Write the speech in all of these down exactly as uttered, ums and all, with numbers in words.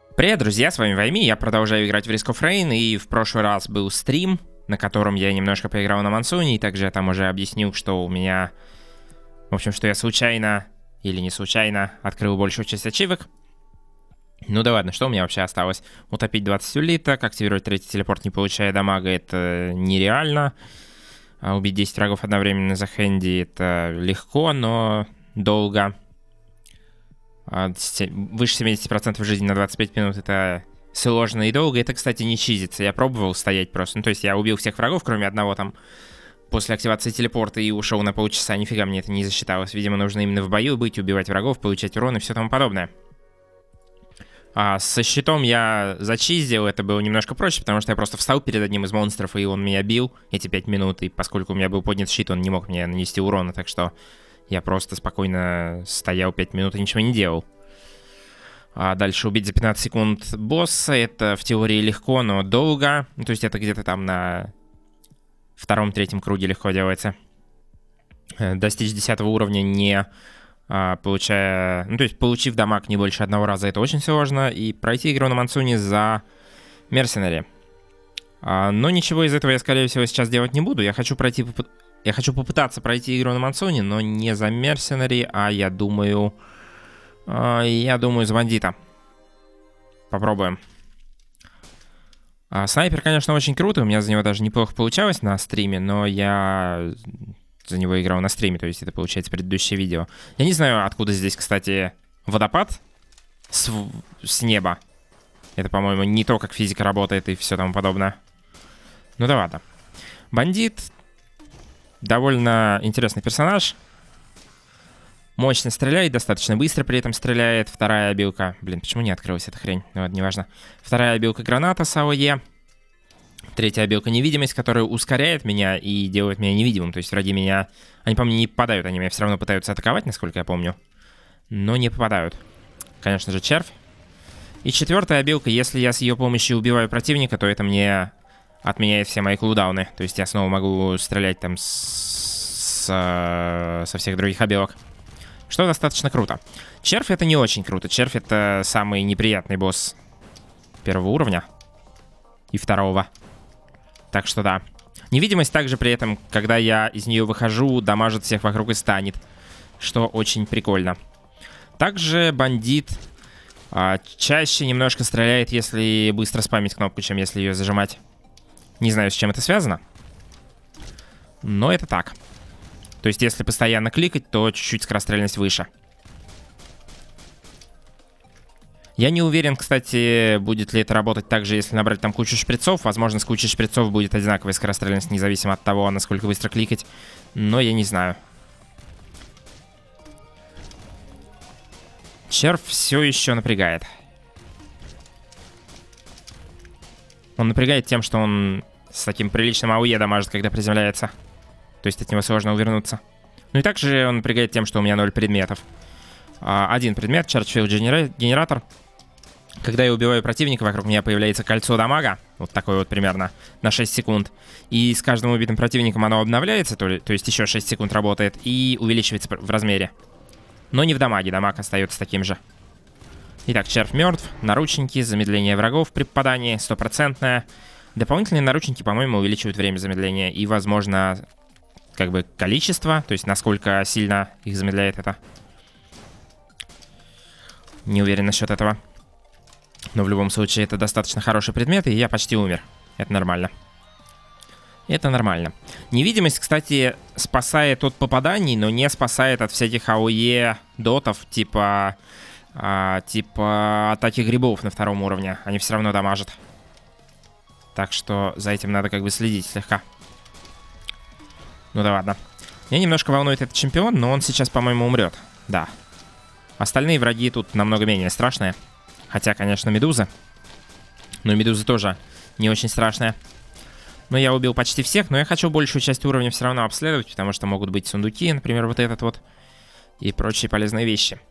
Привет, друзья, с вами Вайми, я продолжаю играть в Risk of Rain, и в прошлый раз был стрим, на котором я немножко поиграл на Мансуне, и также я там уже объяснил, что у меня... В общем, что я случайно, или не случайно, открыл большую часть ачивок. Ну да ладно, что у меня вообще осталось? Утопить двадцать улиток, активировать третий телепорт, не получая дамага, это нереально. А убить десять врагов одновременно за хэнди, это легко, но долго. Выше семидесяти процентов жизни на двадцать пять минут это сложно и долго. Это, кстати, не чизится. Я пробовал стоять просто. Ну, то есть я убил всех врагов, кроме одного там после активации телепорта, и ушел на полчаса. Нифига мне это не засчиталось. Видимо, нужно именно в бою быть, убивать врагов, получать урон и все тому подобное. А со щитом я зачиздил. Это было немножко проще, потому что я просто встал перед одним из монстров, и он меня бил эти пять минут. И поскольку у меня был поднят щит, он не мог мне нанести урона, так что... Я просто спокойно стоял пять минут и ничего не делал. А дальше убить за пятнадцать секунд босса. Это в теории легко, но долго. Ну, то есть это где-то там на втором-третьем круге легко делается. Достичь десятого уровня, не а, получая... Ну, то есть получив дамаг не больше одного раза, это очень сложно. И пройти игру на Мансуне за Мерсенари. А, но ничего из этого я, скорее всего, сейчас делать не буду. Я хочу пройти... Я хочу попытаться пройти игру на Мансуне, но не за Мерсенари, а я думаю... Э, я думаю, за Бандита. Попробуем. А, снайпер, конечно, очень круто. У меня за него даже неплохо получалось на стриме, но я за него играл на стриме, то есть это, получается, предыдущее видео. Я не знаю, откуда здесь, кстати, водопад с, с неба. Это, по-моему, не то, как физика работает и все тому подобное. Ну да ладно. Бандит... Довольно интересный персонаж. Мощно стреляет, достаточно быстро при этом стреляет. Вторая обилка... Блин, почему не открылась эта хрень? Ну ладно, неважно. Вторая обилка граната с АОЕ. Третья обилка невидимость, которая ускоряет меня и делает меня невидимым. То есть враги меня... Они по мне не попадают, они меня все равно пытаются атаковать, насколько я помню. Но не попадают. Конечно же, червь. И четвертая обилка, если я с ее помощью убиваю противника, то это мне... отменяет все мои кулдауны. То есть я снова могу стрелять там с, с, со всех других обилок. Что достаточно круто. Червь это не очень круто. Червь это самый неприятный босс первого уровня. И второго. Так что да. Невидимость также при этом, когда я из нее выхожу, дамажит всех вокруг и станет. Что очень прикольно. Также бандит а, чаще немножко стреляет, если быстро спамить кнопку, чем если ее зажимать. Не знаю, с чем это связано. Но это так. То есть, если постоянно кликать, то чуть-чуть скорострельность выше. Я не уверен, кстати, будет ли это работать так же, если набрать там кучу шприцов. Возможно, с кучей шприцов будет одинаковая скорострельность, независимо от того, насколько быстро кликать. Но я не знаю. Червь все еще напрягает. Он напрягает тем, что он с таким приличным АОЕ дамажит, когда приземляется. То есть от него сложно увернуться. Ну и также он напрягает тем, что у меня ноль предметов. А, один предмет, Chargefield генератор. Когда я убиваю противника, вокруг меня появляется кольцо дамага. Вот такое вот примерно, на шесть секунд. И с каждым убитым противником оно обновляется, то, ли, то есть еще шесть секунд работает, и увеличивается в размере. Но не в дамаге, дамаг остается таким же. Итак, червь мертв, наручники, замедление врагов при попадании, стопроцентное. Дополнительные наручники, по-моему, увеличивают время замедления и, возможно, как бы количество, то есть насколько сильно их замедляет это. Не уверен насчет этого. Но в любом случае это достаточно хороший предмет, и я почти умер. Это нормально. Это нормально. Невидимость, кстати, спасает от попаданий, но не спасает от всяких АОЕ дотов, типа... А, типа атаки грибов на втором уровне. Они все равно дамажат. Так что за этим надо как бы следить слегка. Ну да ладно. Меня немножко волнует этот чемпион, но он сейчас, по-моему, умрет. Да. Остальные враги тут намного менее страшные. Хотя, конечно, медузы. Но медузы тоже не очень страшные. Но я убил почти всех, но я хочу большую часть уровня все равно обследовать, потому что могут быть сундуки, например, вот этот вот. И прочие полезные вещи.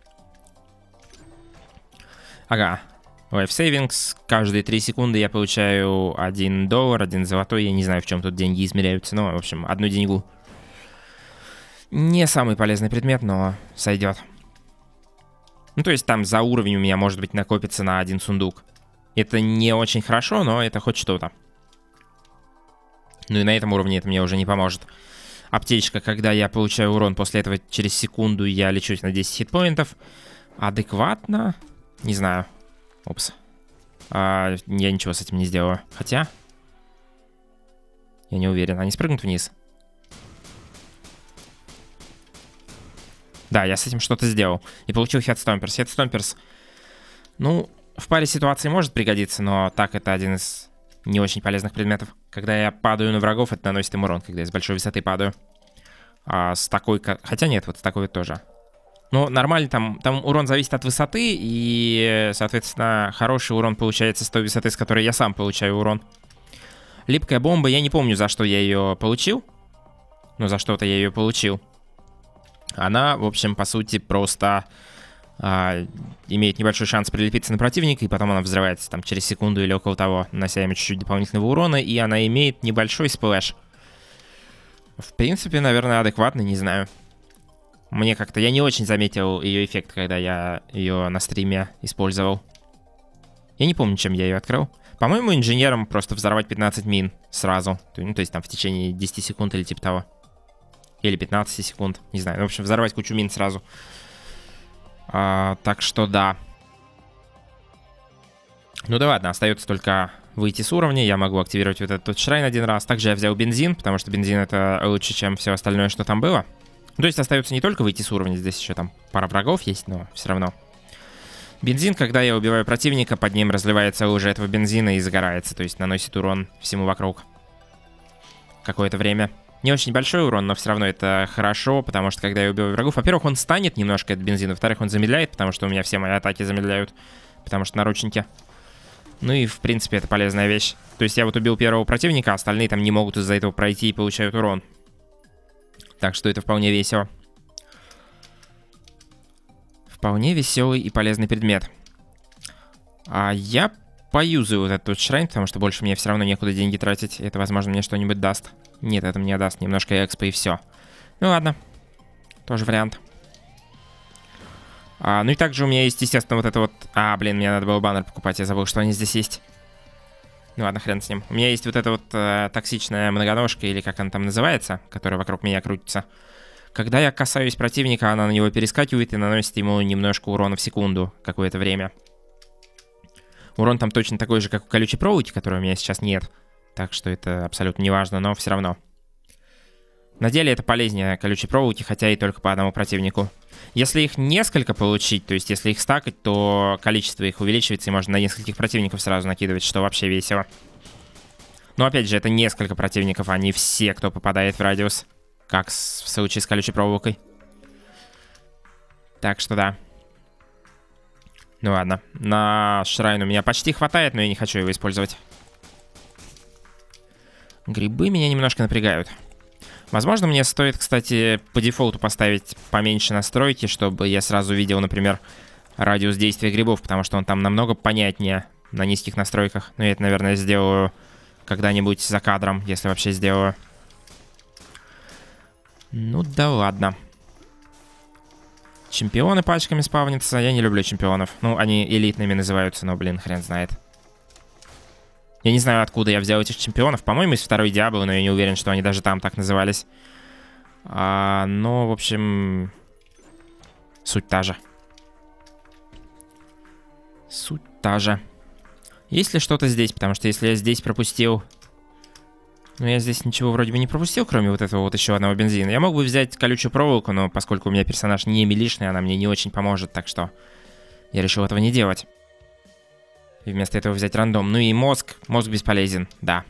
Ага. Life Savings. Каждые три секунды я получаю один доллар, один золотой. Я не знаю, в чем тут деньги измеряются. Но, в общем, одну деньгу. Не самый полезный предмет, но сойдет. Ну, то есть там за уровень у меня, может быть, накопится на один сундук. Это не очень хорошо, но это хоть что-то. Ну и на этом уровне это мне уже не поможет. Аптечка, когда я получаю урон, после этого через секунду я лечусь на десять хитпоинтов. Адекватно? Не знаю. Опс. А, я ничего с этим не сделаю. Хотя... Я не уверен. Они спрыгнут вниз? Да, я с этим что-то сделал. И получил Headstompers. Headstompers, ну, в паре ситуаций может пригодиться, но так это один из не очень полезных предметов. Когда я падаю на врагов, это наносит им урон, когда я с большой высоты падаю. А с такой... Хотя нет, вот с такой вот тоже. Ну, нормально, там, там урон зависит от высоты, и, соответственно, хороший урон получается с той высоты, с которой я сам получаю урон. Липкая бомба, я не помню, за что я ее получил. Но за что-то я ее получил. Она, в общем, по сути, просто а, имеет небольшой шанс прилепиться на противника, и потом она взрывается там через секунду или около того, нанося ему чуть-чуть дополнительного урона, и она имеет небольшой сплэш. В принципе, наверное, адекватно, не знаю. Мне как-то... Я не очень заметил ее эффект, когда я ее на стриме использовал. Я не помню, чем я ее открыл. По-моему, инженером просто взорвать пятнадцать мин сразу. Ну, то есть там в течение десяти секунд или типа того. Или пятнадцати секунд, не знаю. В общем, взорвать кучу мин сразу. А, так что да. Ну да ладно, остается только выйти с уровня. Я могу активировать вот этот шрайн один раз. Также я взял бензин, потому что бензин это лучше, чем все остальное, что там было. Ну, то есть остается не только выйти с уровня, здесь еще там пара врагов есть, но все равно. Бензин, когда я убиваю противника, под ним разливается лужа этого бензина и загорается. То есть наносит урон всему вокруг. Какое-то время. Не очень большой урон, но все равно это хорошо, потому что когда я убиваю врагов, во-первых, он станет немножко от бензина, во-вторых, он замедляет, потому что у меня все мои атаки замедляют, потому что наручники. Ну и, в принципе, это полезная вещь. То есть я вот убил первого противника, а остальные там не могут из-за этого пройти и получают урон. Так что это вполне весело. Вполне веселый и полезный предмет. А я поюзаю вот этот шрайн, потому что больше мне все равно некуда деньги тратить. Это, возможно, мне что-нибудь даст. Нет, это мне даст немножко экспо и все. Ну ладно. Тоже вариант. А, ну и также у меня есть, естественно, вот это вот... А, блин, мне надо было баннер покупать. Я забыл, что они здесь есть. Ну ладно, хрен с ним. У меня есть вот эта вот э, токсичная многоножка, или как она там называется, которая вокруг меня крутится. Когда я касаюсь противника, она на него перескакивает и наносит ему немножко урона в секунду какое-то время. Урон там точно такой же, как у колючей проволоки, которой у меня сейчас нет. Так что это абсолютно не важно, но все равно. На деле это полезнее колючей проволоки, хотя и только по одному противнику. Если их несколько получить, то есть если их стакать, то количество их увеличивается, и можно на нескольких противников сразу накидывать, что вообще весело. Но опять же, это несколько противников, а не все, кто попадает в радиус. Как в случае с колючей проволокой. Так что да. Ну ладно. На шрайн у меня почти хватает, но я не хочу его использовать. Грибы меня немножко напрягают. Возможно, мне стоит, кстати, по дефолту поставить поменьше настройки, чтобы я сразу видел, например, радиус действия грибов, потому что он там намного понятнее на низких настройках. Но я это, наверное, сделаю когда-нибудь за кадром, если вообще сделаю. Ну да ладно. Чемпионы пачками спавнятся. Я не люблю чемпионов. Ну, они элитными называются, но, блин, хрен знает. Я не знаю, откуда я взял этих чемпионов. По-моему, из второй Диаблы, но я не уверен, что они даже там так назывались. А, но, в общем, суть та же. Суть та же. Есть ли что-то здесь? Потому что если я здесь пропустил... Ну, я здесь ничего вроде бы не пропустил, кроме вот этого вот еще одного бензина. Я мог бы взять колючую проволоку, но поскольку у меня персонаж не милишный, она мне не очень поможет, так что я решил этого не делать. И вместо этого взять рандом. Ну и мозг. Мозг бесполезен, да.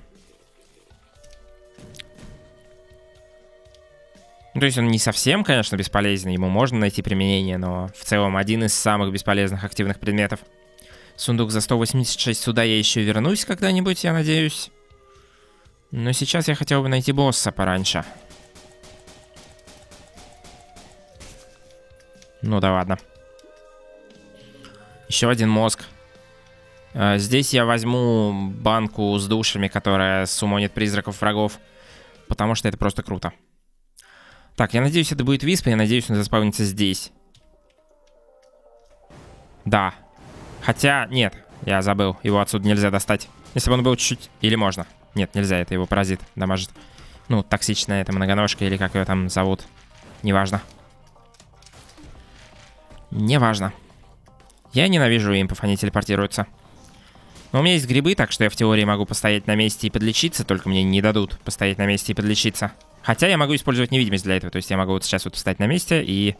Ну, то есть он не совсем, конечно, бесполезен. Ему можно найти применение, но в целом один из самых бесполезных активных предметов. Сундук за сто восемьдесят шесть. Сюда я еще вернусь когда-нибудь, я надеюсь. Но сейчас я хотел бы найти босса пораньше. Ну да ладно. Еще один мозг. Здесь я возьму банку с душами, которая суммонит призраков врагов. Потому что это просто круто. Так, я надеюсь, это будет виспа. Я надеюсь, он заспавнится здесь. Да. Хотя, нет, я забыл. Его отсюда нельзя достать. Если бы он был чуть-чуть... Или можно. Нет, нельзя, это его паразит дамажит. Ну, токсичная эта многоножка, или как ее там зовут. Неважно. Неважно. Я ненавижу импов, они телепортируются. Но у меня есть грибы, так что я в теории могу постоять на месте и подлечиться, только мне не дадут постоять на месте и подлечиться. Хотя я могу использовать невидимость для этого, то есть я могу вот сейчас вот встать на месте, и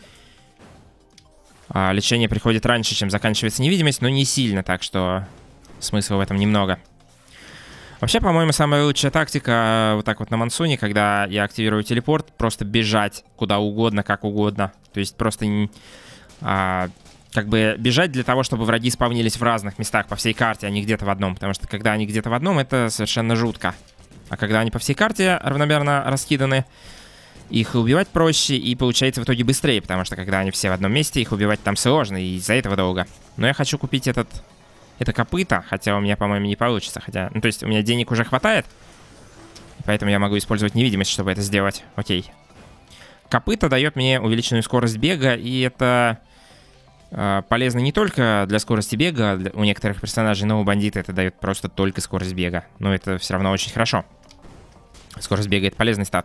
а, лечение приходит раньше, чем заканчивается невидимость, но не сильно, так что смысла в этом немного. Вообще, по-моему, самая лучшая тактика вот так вот на Мансуне, когда я активирую телепорт, просто бежать куда угодно, как угодно. То есть просто... А, как бы бежать для того, чтобы враги спавнились в разных местах по всей карте, а не где-то в одном. Потому что когда они где-то в одном, это совершенно жутко. А когда они по всей карте равномерно раскиданы, их убивать проще и получается в итоге быстрее. Потому что когда они все в одном месте, их убивать там сложно, и из-за этого долго. Но я хочу купить этот, это копыто, хотя у меня, по-моему, не получится. Хотя, ну то есть у меня денег уже хватает, поэтому я могу использовать невидимость, чтобы это сделать. Окей. Копыто дает мне увеличенную скорость бега, и это... полезно не только для скорости бега для, у некоторых персонажей, но у бандита это дает просто только скорость бега. Но это все равно очень хорошо. Скорость бега — это полезный стат.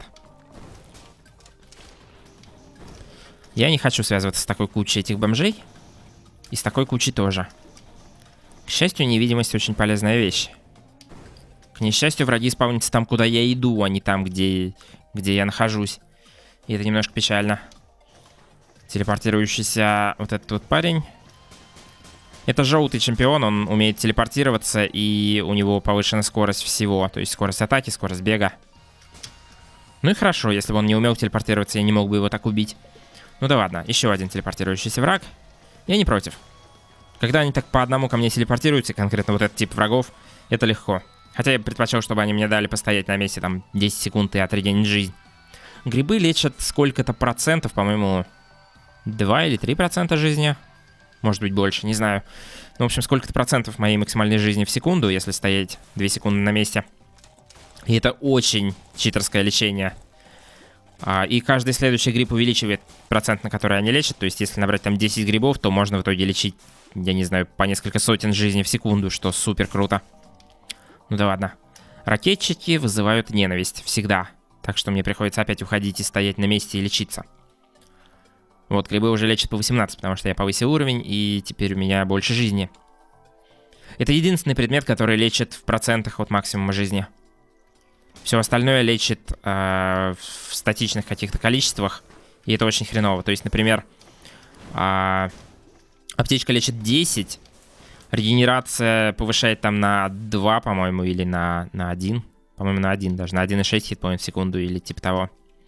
Я не хочу связываться с такой кучей этих бомжей. И с такой кучей тоже. К счастью, невидимость очень полезная вещь. К несчастью, враги спавнятся там, куда я иду, а не там, где, где я нахожусь. И это немножко печально. Телепортирующийся вот этот вот парень. Это желтый чемпион, он умеет телепортироваться, и у него повышена скорость всего. То есть скорость атаки, скорость бега. Ну и хорошо, если бы он не умел телепортироваться, я не мог бы его так убить. Ну да ладно, еще один телепортирующийся враг. Я не против. Когда они так по одному ко мне телепортируются, конкретно вот этот тип врагов, это легко. Хотя я предпочел, чтобы они мне дали постоять на месте там десять секунд и отрегенить жизнь. Грибы лечат сколько-то процентов, по-моему... два или три процента жизни. Может быть больше, не знаю. Ну, в общем, сколько-то процентов моей максимальной жизни в секунду, если стоять две секунды на месте. И это очень читерское лечение. А, и каждый следующий гриб увеличивает процент, на который они лечат. То есть, если набрать там десять грибов, то можно в итоге лечить, я не знаю, по несколько сотен жизней в секунду, что супер круто. Ну да ладно. Ракетчики вызывают ненависть всегда. Так что мне приходится опять уходить и стоять на месте и лечиться. Вот, грибы уже лечат по восемнадцать, потому что я повысил уровень, и теперь у меня больше жизни. Это единственный предмет, который лечит в процентах от максимума жизни. Все остальное лечит э, в статичных каких-то количествах, и это очень хреново. То есть, например, э, аптечка лечит десять, регенерация повышает там на два, по-моему, или на, на один. По-моему, на один даже, на один и шесть хитпоинт в секунду или типа того.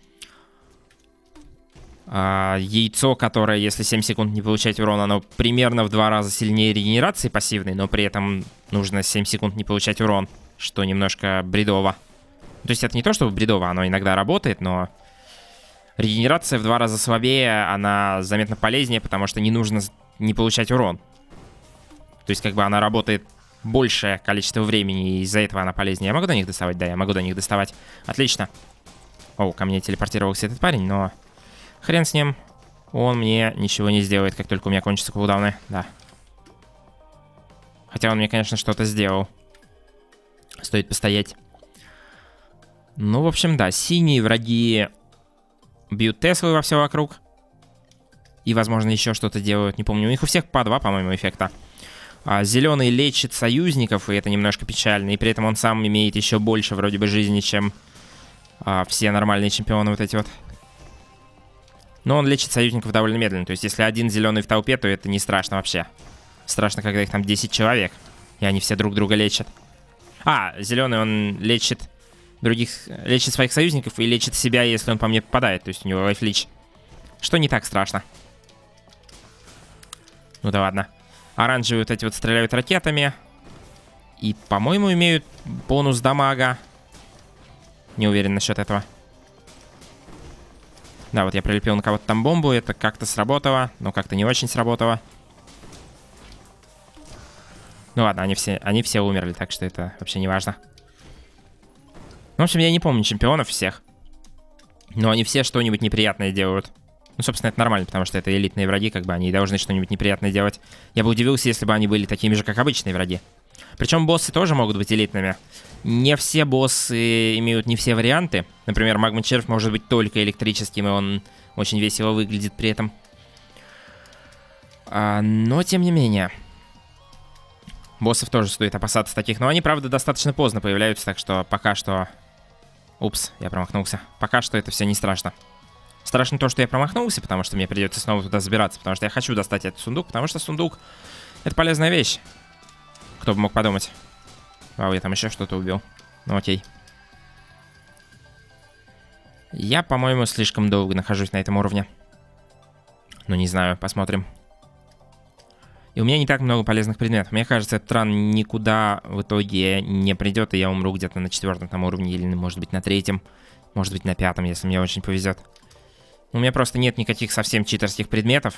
А, яйцо, которое, если семь секунд не получать урон, оно примерно в два раза сильнее регенерации пассивной, но при этом нужно семь секунд не получать урон, что немножко бредово. То есть это не то, что бредово, оно иногда работает, но регенерация в два раза слабее, она заметно полезнее, потому что не нужно не получать урон. То есть как бы она работает большее количество времени, и из-за этого она полезнее. Я могу до них доставать? Да, я могу до них доставать. Отлично. О, ко мне телепортировался этот парень, но... хрен с ним. Он мне ничего не сделает, как только у меня кончатся кулдауны. Да. Хотя он мне, конечно, что-то сделал. Стоит постоять. Ну, в общем, да. Синие враги бьют Теслы во все вокруг. И, возможно, еще что-то делают. Не помню. У них у всех по два, по-моему, эффекта. А зеленый лечит союзников, и это немножко печально. И при этом он сам имеет еще больше, вроде бы, жизни, чем а, все нормальные чемпионы вот эти вот. Но он лечит союзников довольно медленно. То есть, если один зеленый в толпе, то это не страшно вообще. Страшно, когда их там десять человек, и они все друг друга лечат. А, зеленый он лечит других, лечит своих союзников и лечит себя, если он по мне попадает. То есть, у него лайфлич. Что не так страшно. Ну да ладно. Оранжевые вот эти вот стреляют ракетами. И, по-моему, имеют бонус дамага. Не уверен насчет этого. Да, вот я прилепил на кого-то там бомбу. Это как-то сработало, но как-то не очень сработало. Ну ладно, они все, они все умерли, так что это вообще не важно. Ну, в общем, я не помню чемпионов всех. Но они все что-нибудь неприятное делают. Ну, собственно, это нормально, потому что это элитные враги, как бы они должны что-нибудь неприятное делать. Я бы удивился, если бы они были такими же, как обычные враги. Причем боссы тоже могут быть элитными. Не все боссы имеют не все варианты. Например, магма-червь может быть только электрическим, и он очень весело выглядит при этом. А, но, тем не менее, боссов тоже стоит опасаться таких. Но они, правда, достаточно поздно появляются, так что пока что... Упс, я промахнулся. Пока что это все не страшно. Страшно то, что я промахнулся, потому что мне придется снова туда забираться, потому что я хочу достать этот сундук, потому что сундук — это полезная вещь. Кто бы мог подумать. Вау, я там еще что-то убил. Ну окей. Я, по-моему, слишком долго нахожусь на этом уровне. Ну не знаю, посмотрим. И у меня не так много полезных предметов. Мне кажется, этот ран никуда в итоге не придет, и я умру где-то на четвертом там уровне, или, может быть, на третьем, может быть, на пятом, если мне очень повезет. У меня просто нет никаких совсем читерских предметов.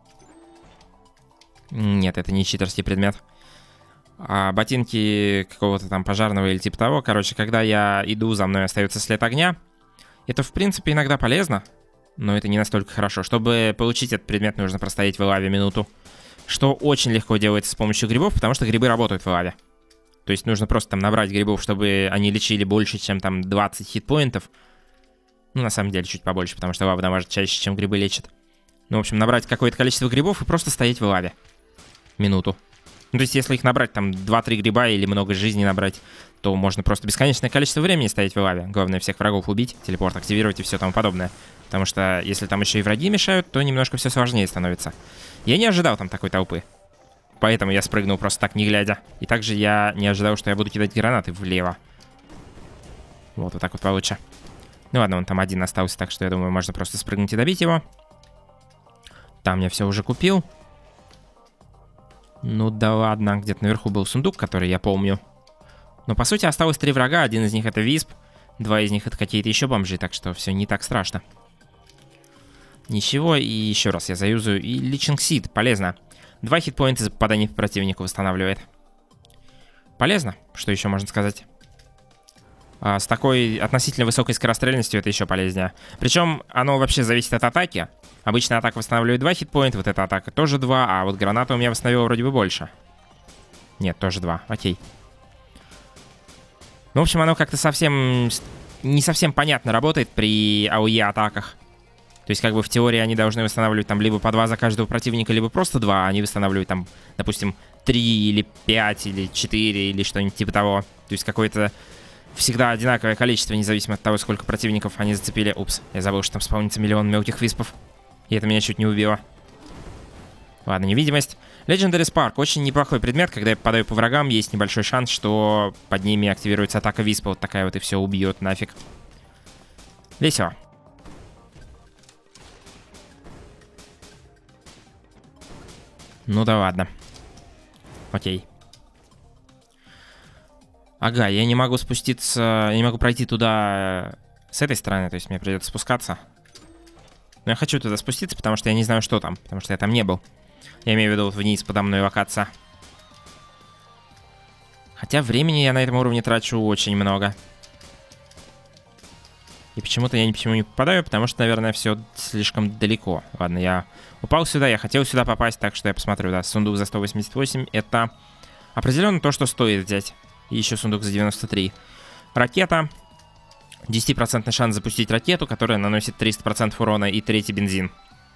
Нет, это не читерский предмет. А ботинки какого-то там пожарного или типа того. Короче, когда я иду, за мной остается след огня. Это, в принципе, иногда полезно, но это не настолько хорошо. Чтобы получить этот предмет, нужно простоять в лаве минуту. Что очень легко делается с помощью грибов, потому что грибы работают в лаве. То есть нужно просто там набрать грибов, чтобы они лечили больше, чем там двадцать хитпоинтов. Ну, на самом деле, чуть побольше, потому что лава дамажит чаще, чем грибы лечат. Ну, в общем, набрать какое-то количество грибов и просто стоять в лаве. Минуту. Ну, то есть, если их набрать, там, два-три гриба или много жизней набрать, то можно просто бесконечное количество времени стоять в лаве. Главное, всех врагов убить, телепорт активировать и все тому подобное. Потому что, если там еще и враги мешают, то немножко все сложнее становится. Я не ожидал там такой толпы. Поэтому я спрыгнул просто так, не глядя. И также я не ожидал, что я буду кидать гранаты влево. Вот, вот так вот получше. Ну ладно, он там один остался, так что я думаю, можно просто спрыгнуть и добить его. Там я все уже купил. Ну да ладно, где-то наверху был сундук, который я помню. Но по сути осталось три врага, один из них это Висп, два из них это какие-то еще бомжи, так что все не так страшно. Ничего, и еще раз я заюзаю. И Личинг Сид, полезно. Два хитпоинта за попадание по противнику восстанавливает. Полезно, что еще можно сказать. А, с такой относительно высокой скорострельностью это еще полезнее. Причем оно вообще зависит от атаки. Обычно атака восстанавливает два хитпоинта, вот эта атака тоже два, а вот граната у меня восстановила вроде бы больше. Нет, тоже два, окей. Ну, в общем, оно как-то совсем... не совсем понятно работает при АОЕ атаках. То есть, как бы в теории они должны восстанавливать там либо по два за каждого противника, либо просто два, а они восстанавливают там, допустим, три или пять или четыре или что-нибудь типа того. То есть какое-то всегда одинаковое количество, независимо от того, сколько противников они зацепили. Упс, я забыл, что там спавнится миллион мелких виспов. И это меня чуть не убило. Ладно, невидимость. Legendary Spark. Очень неплохой предмет. Когда я попадаю по врагам, есть небольшой шанс, что под ними активируется атака виспа. Вот такая вот, и все убьет нафиг. Весело. Ну да ладно. Окей. Ага, я не могу спуститься... Я не могу пройти туда с этой стороны, то есть мне придется спускаться. Но я хочу туда спуститься, потому что я не знаю, что там. Потому что я там не был. Я имею в виду вот вниз подо мной локация. Хотя времени я на этом уровне трачу очень много. И почему-то я ни почему не попадаю, потому что, наверное, все слишком далеко. Ладно, я упал сюда, я хотел сюда попасть, так что я посмотрю, да. Сундук за сто восемьдесят восемь — это определенно то, что стоит взять. И еще сундук за девяносто три. Ракета. десятипроцентный шанс запустить ракету, которая наносит триста процентов урона, и третий бензин.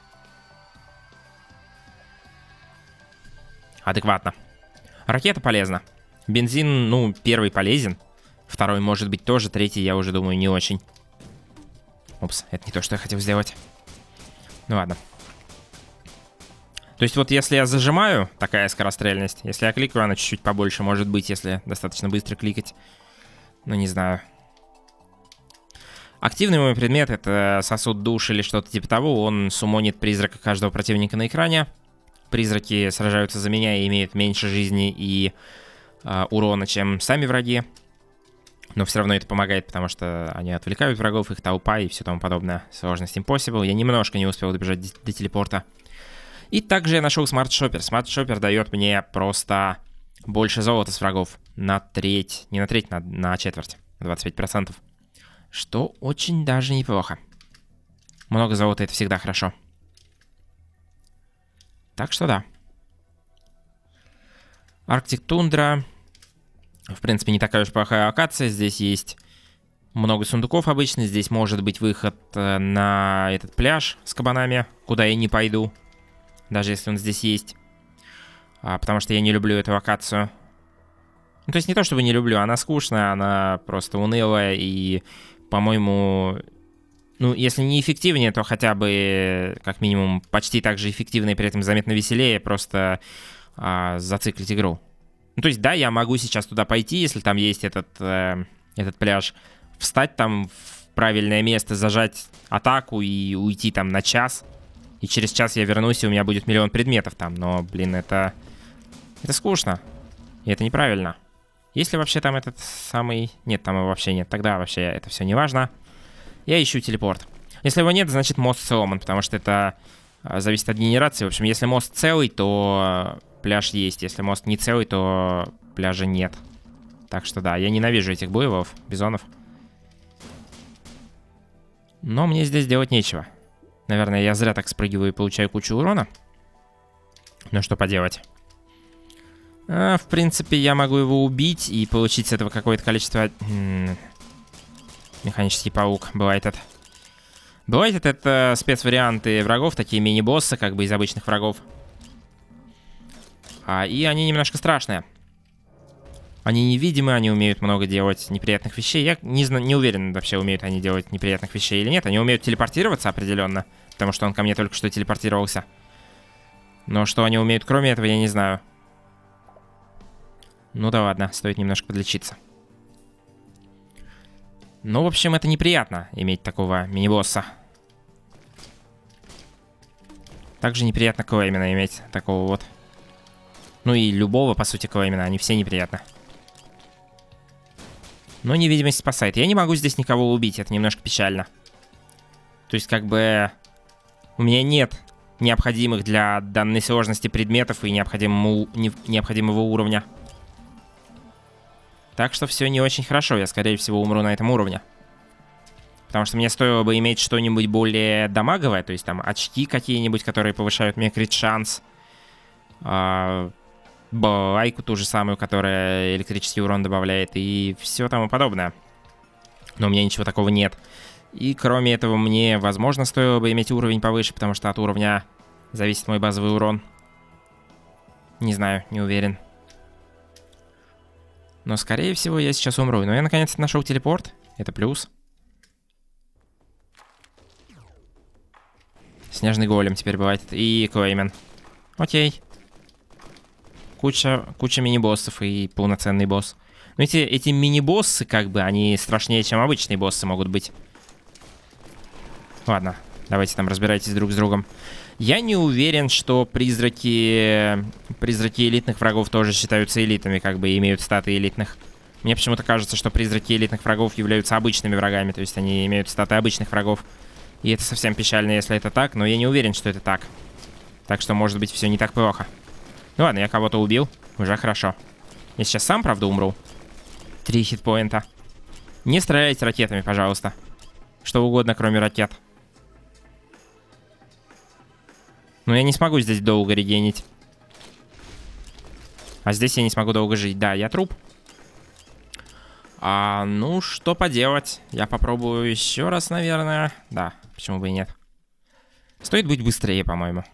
Адекватно. Ракета полезна. Бензин, ну, первый полезен. Второй может быть тоже, третий, я уже думаю, не очень. Упс, это не то, что я хотел сделать. Ну ладно. То есть вот если я зажимаю, такая скорострельность. Если я кликаю, она чуть-чуть побольше может быть, если достаточно быстро кликать. Ну, не знаю. Активный мой предмет — это сосуд душ или что-то типа того. Он суммонит призрака каждого противника на экране. Призраки сражаются за меня и имеют меньше жизни и э, урона, чем сами враги. Но все равно это помогает, потому что они отвлекают врагов, их толпа и все тому подобное. Сложность Impossible. Я немножко не успел добежать до телепорта. И также я нашел Smart Shopper. Smart Shopper дает мне просто больше золота с врагов. На треть, не на треть, на, на четверть. двадцать пять процентов. Что очень даже неплохо. Много золота — это всегда хорошо. Так что да. Арктик Тундра. В принципе, не такая уж плохая локация. Здесь есть много сундуков обычно. Здесь может быть выход на этот пляж с кабанами, куда я не пойду. Даже если он здесь есть. А, потому что я не люблю эту локацию. Ну, то есть не то, чтобы не люблю. Она скучная, она просто унылая. И, по-моему... Ну, если не эффективнее, то хотя бы, как минимум, почти так же эффективно и при этом заметно веселее просто а, зациклить игру. Ну, то есть, да, я могу сейчас туда пойти, если там есть этот, э, этот пляж, встать там в правильное место, зажать атаку и уйти там на час. И через час я вернусь, и у меня будет миллион предметов там. Но, блин, это... Это скучно. И это неправильно. Есть ли вообще там этот самый... Нет, там его вообще нет. Тогда вообще это все не важно. Я ищу телепорт. Если его нет, значит мост сломан, потому что это а, зависит от генерации. В общем, если мост целый, то пляж есть. Если мост не целый, то пляжа нет. Так что да, я ненавижу этих буйволов, бизонов. Но мне здесь делать нечего. Наверное, я зря так спрыгиваю и получаю кучу урона. Но что поделать. А, в принципе, я могу его убить и получить с этого какое-то количество... Механический паук, бывает это. Бывает это, это спецварианты врагов, такие мини-боссы, как бы из обычных врагов. А, и они немножко страшные. Они невидимы, они умеют много делать неприятных вещей. Я не, знаю, не уверен, вообще умеют они делать неприятных вещей или нет. Они умеют телепортироваться определенно, потому что он ко мне только что телепортировался. Но что они умеют кроме этого, я не знаю. Ну да ладно, стоит немножко подлечиться. Ну, в общем, это неприятно, иметь такого мини-босса. Также неприятно Клеймена иметь, такого вот. Ну и любого, по сути, Клеймена, они все неприятны. Но невидимость спасает. Я не могу здесь никого убить, это немножко печально. То есть, как бы... У меня нет необходимых для данной сложности предметов и необходимого, необходимого уровня. Так что все не очень хорошо, я, скорее всего, умру на этом уровне. Потому что мне стоило бы иметь что-нибудь более дамаговое, то есть там очки какие-нибудь, которые повышают мне крит-шанс. А, балайку ту же самую, которая электрический урон добавляет, и все тому подобное. Но у меня ничего такого нет. И кроме этого, мне, возможно, стоило бы иметь уровень повыше, потому что от уровня зависит мой базовый урон. Не знаю, не уверен. Но, скорее всего, я сейчас умру. Но я, наконец-то, нашел телепорт. Это плюс. Снежный голем теперь бывает. И Клеймен. Окей. Куча, куча мини-боссов и полноценный босс. Но эти, эти мини-боссы, как бы, они страшнее, чем обычные боссы могут быть. Ладно, давайте там разбирайтесь друг с другом. Я не уверен, что призраки... Призраки элитных врагов тоже считаются элитами, как бы, и имеют статы элитных. Мне почему-то кажется, что призраки элитных врагов являются обычными врагами, то есть они имеют статы обычных врагов. И это совсем печально, если это так, но я не уверен, что это так. Так что, может быть, все не так плохо. Ну ладно, я кого-то убил, уже хорошо. Я сейчас сам, правда, умру. Три хитпоинта. Не стреляйте ракетами, пожалуйста. Что угодно, кроме ракет. Но я не смогу здесь долго регенить. А здесь я не смогу долго жить. Да, я труп. А, ну, что поделать. Я попробую еще раз, наверное. Да, почему бы и нет. Стоит быть быстрее, по-моему.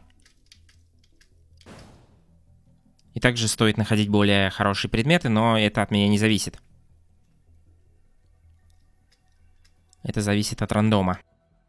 И также стоит находить более хорошие предметы, но это от меня не зависит. Это зависит от рандома.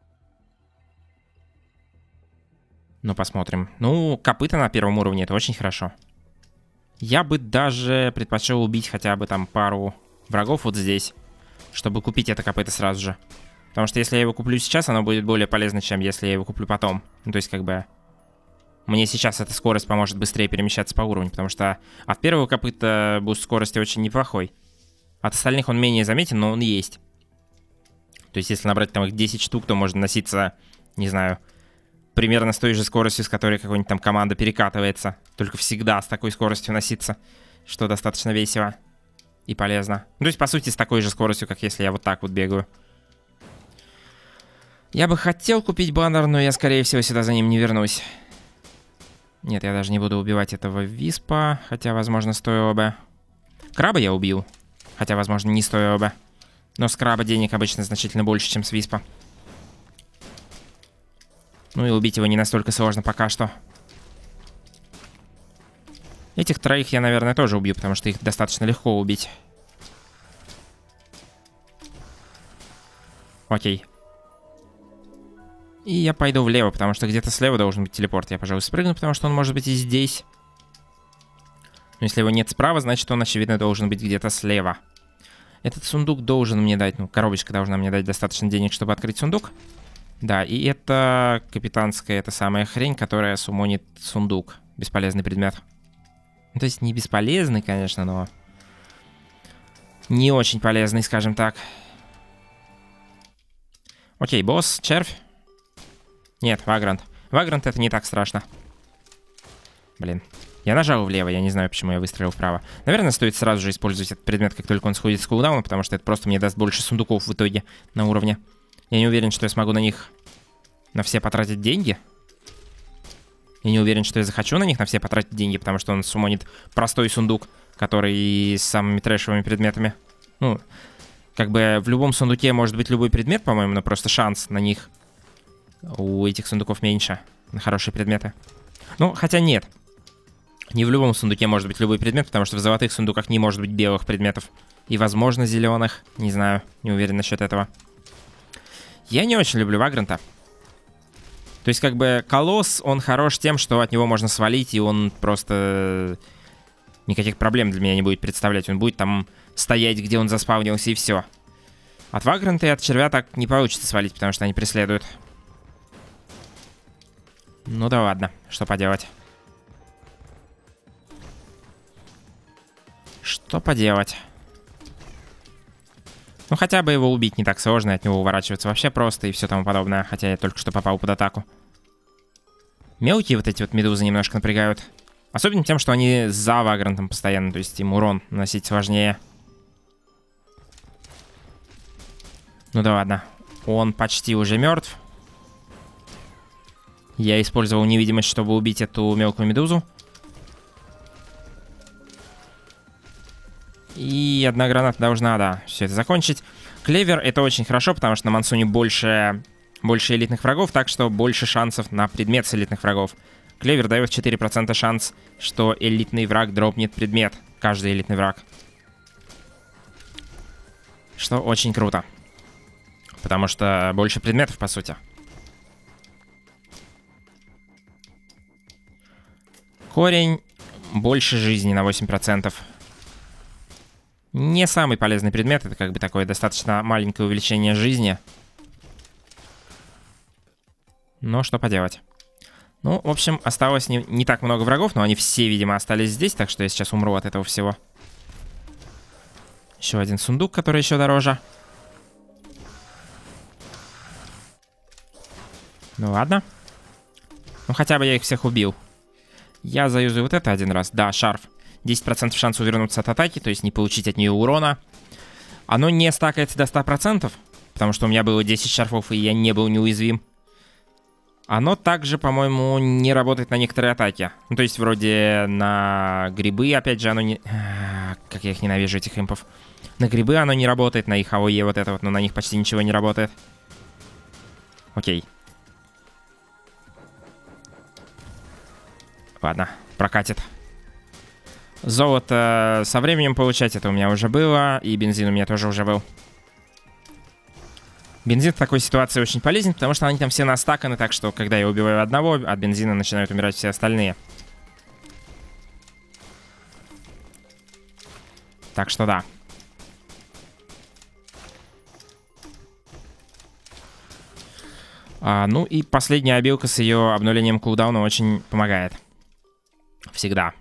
Ну, посмотрим. Ну, копыта на первом уровне — это очень хорошо. Я бы даже предпочел убить хотя бы там пару врагов вот здесь, чтобы купить это копыто сразу же. Потому что если я его куплю сейчас, оно будет более полезно, чем если я его куплю потом. Ну, то есть, как бы... Мне сейчас эта скорость поможет быстрее перемещаться по уровню, потому что от первого копыта буст скорости очень неплохой. От остальных он менее заметен, но он есть. То есть, если набрать там их десять штук, то можно носиться, не знаю... примерно с той же скоростью, с которой какая-нибудь там команда перекатывается. Только всегда с такой скоростью носиться, что достаточно весело и полезно. Ну, то есть, по сути, с такой же скоростью, как если я вот так вот бегаю. Я бы хотел купить баннер, но я, скорее всего, сюда за ним не вернусь. Нет, я даже не буду убивать этого виспа, хотя, возможно, стоило бы. Краба я убил, хотя, возможно, не стоило бы. Но с краба денег обычно значительно больше, чем с виспа. Ну и убить его не настолько сложно пока что. Этих троих я, наверное, тоже убью, потому что их достаточно легко убить. Окей. И я пойду влево, потому что где-то слева должен быть телепорт. Я, пожалуй, спрыгну, потому что он может быть и здесь. Но если его нет справа, значит, он, очевидно, должен быть где-то слева. Этот сундук должен мне дать... Ну, коробочка должна мне дать достаточно денег, чтобы открыть сундук. Да, и это капитанская, это самая хрень, которая суммонит сундук. Бесполезный предмет. Ну, то есть не бесполезный, конечно, но... не очень полезный, скажем так. Окей, босс, червь. Нет, Вагрант. Вагрант это не так страшно. Блин. Я нажал влево, я не знаю, почему я выстрелил вправо. Наверное, стоит сразу же использовать этот предмет, как только он сходит с кулдауна, потому что это просто мне даст больше сундуков в итоге на уровне. Я не уверен, что я смогу на них на все потратить деньги. Я не уверен, что я захочу на них на все потратить деньги, потому что он суммонит простой сундук, который с самыми трэшевыми предметами. Ну, как бы в любом сундуке может быть любой предмет, по-моему, но просто шанс на них у этих сундуков меньше, на хорошие предметы. Ну, хотя нет. Не в любом сундуке может быть любой предмет, потому что в золотых сундуках не может быть белых предметов. И, возможно, зеленых. Не знаю, не уверен насчет этого. Я не очень люблю Вагранта. То есть, как бы, Колосс, он хорош тем, что от него можно свалить, и он просто... никаких проблем для меня не будет представлять. Он будет там стоять, где он заспавнился, и все. От Вагранта и от червя так не получится свалить, потому что они преследуют. Ну да ладно, что поделать. Что поделать? Ну хотя бы его убить не так сложно, от него уворачиваться вообще просто и все тому подобное. Хотя я только что попал под атаку. Мелкие вот эти вот медузы немножко напрягают. Особенно тем, что они за Вагрантом постоянно, то есть им урон наносить сложнее. Ну да ладно, он почти уже мертв. Я использовал невидимость, чтобы убить эту мелкую медузу. И одна граната должна, да, все это закончить. Клевер это очень хорошо, потому что на Мансуне больше, больше элитных врагов, так что больше шансов на предмет с элитных врагов. Клевер дает четыре процента шанс, что элитный враг дропнет предмет. Каждый элитный враг. Что очень круто. Потому что больше предметов, по сути. Корень. Больше жизни на восемь процентов. Не самый полезный предмет. Это как бы такое достаточно маленькое увеличение жизни. Но что поделать. Ну, в общем, осталось не, не так много врагов, но они все, видимо, остались здесь, так что я сейчас умру от этого всего. Еще один сундук, который еще дороже. Ну ладно. Ну хотя бы я их всех убил. Я заюзаю вот это один раз. Да, шарф. десять процентов шанс увернуться от атаки, то есть не получить от нее урона. Оно не стакается до ста процентов, потому что у меня было десять шарфов, и я не был неуязвим. Оно также, по-моему, не работает на некоторые атаки. Ну, то есть, вроде на грибы, опять же, оно не... Как я их ненавижу, этих импов. На грибы оно не работает, на их АОЕ вот это вот, но на них почти ничего не работает. Окей. Ладно, прокатит. Золото со временем получать, это у меня уже было, и бензин у меня тоже уже был. Бензин в такой ситуации очень полезен, потому что они там все настаканы, так что, когда я убиваю одного, от бензина начинают умирать все остальные. Так что да. А, ну и последняя обилка с ее обнулением кулдауна очень помогает. Всегда.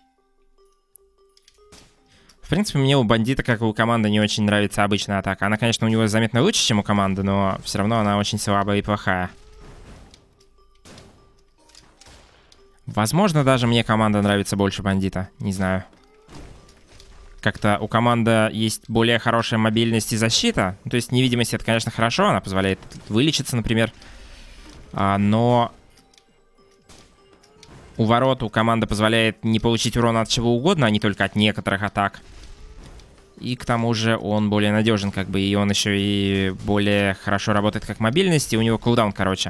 В принципе, мне у бандита, как и у команды, не очень нравится обычная атака. Она, конечно, у него заметно лучше, чем у команды, но все равно она очень слабая и плохая. Возможно, даже мне команда нравится больше бандита. Не знаю. Как-то у команды есть более хорошая мобильность и защита. То есть невидимость — это, конечно, хорошо. Она позволяет вылечиться, например. А, но... у ворот у команды позволяет не получить урона от чего угодно, а не только от некоторых атак. И к тому же он более надежен, как бы, и он еще и более хорошо работает как мобильность, и у него кулдаун короче.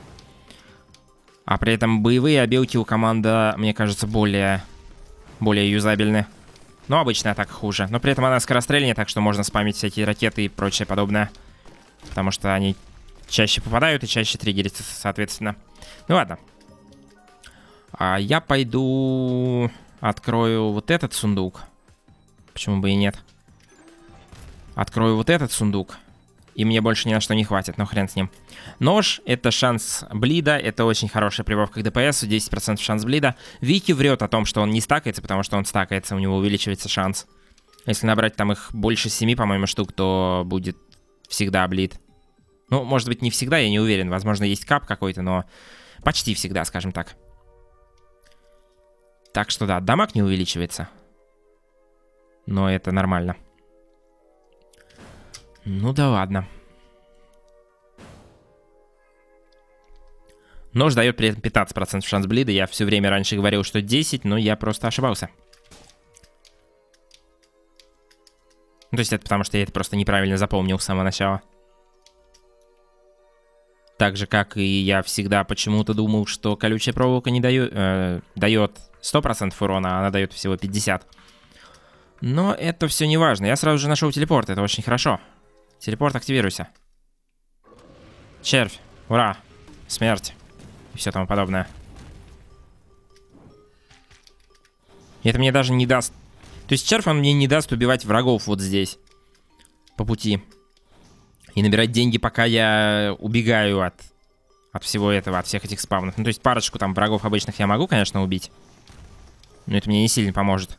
А при этом боевые обилки у команды, мне кажется, более, более юзабельны. Но обычная атака хуже. Но при этом она скорострельнее, так что можно спамить всякие ракеты и прочее подобное. Потому что они чаще попадают и чаще триггерятся, соответственно. Ну ладно. А я пойду открою вот этот сундук. Почему бы и нет? Открою вот этот сундук. И мне больше ни на что не хватит, но хрен с ним. Нож — это шанс блида. Это очень хорошая прибавка к ДПСу. десять процентов шанс блида. Вики врет о том, что он не стакается, потому что он стакается, у него увеличивается шанс. Если набрать там их больше семи, по-моему, штук, то будет всегда блид. Ну, может быть, не всегда, я не уверен. Возможно, есть кап какой-то, но почти всегда, скажем так. Так что да, дамаг не увеличивается. Но это нормально. Ну да ладно. Нож дает при этом пятнадцать процентов шанс блида. Я все время раньше говорил, что десять, но я просто ошибался. Ну, то есть это потому, что я это просто неправильно запомнил с самого начала. Так же, как и я всегда почему-то думал, что колючая проволока не дает, э, дает сто процентов урона, а она дает всего пятьдесят процентов. Но это все не важно. Я сразу же нашел телепорт, это очень хорошо. Телепорт, активируйся. Червь, ура, смерть и все тому подобное. И это мне даже не даст... То есть червь, он мне не даст убивать врагов вот здесь, по пути. И набирать деньги, пока я убегаю от, от всего этого, от всех этих спавнов. Ну, то есть парочку там врагов обычных я могу, конечно, убить. Но это мне не сильно поможет.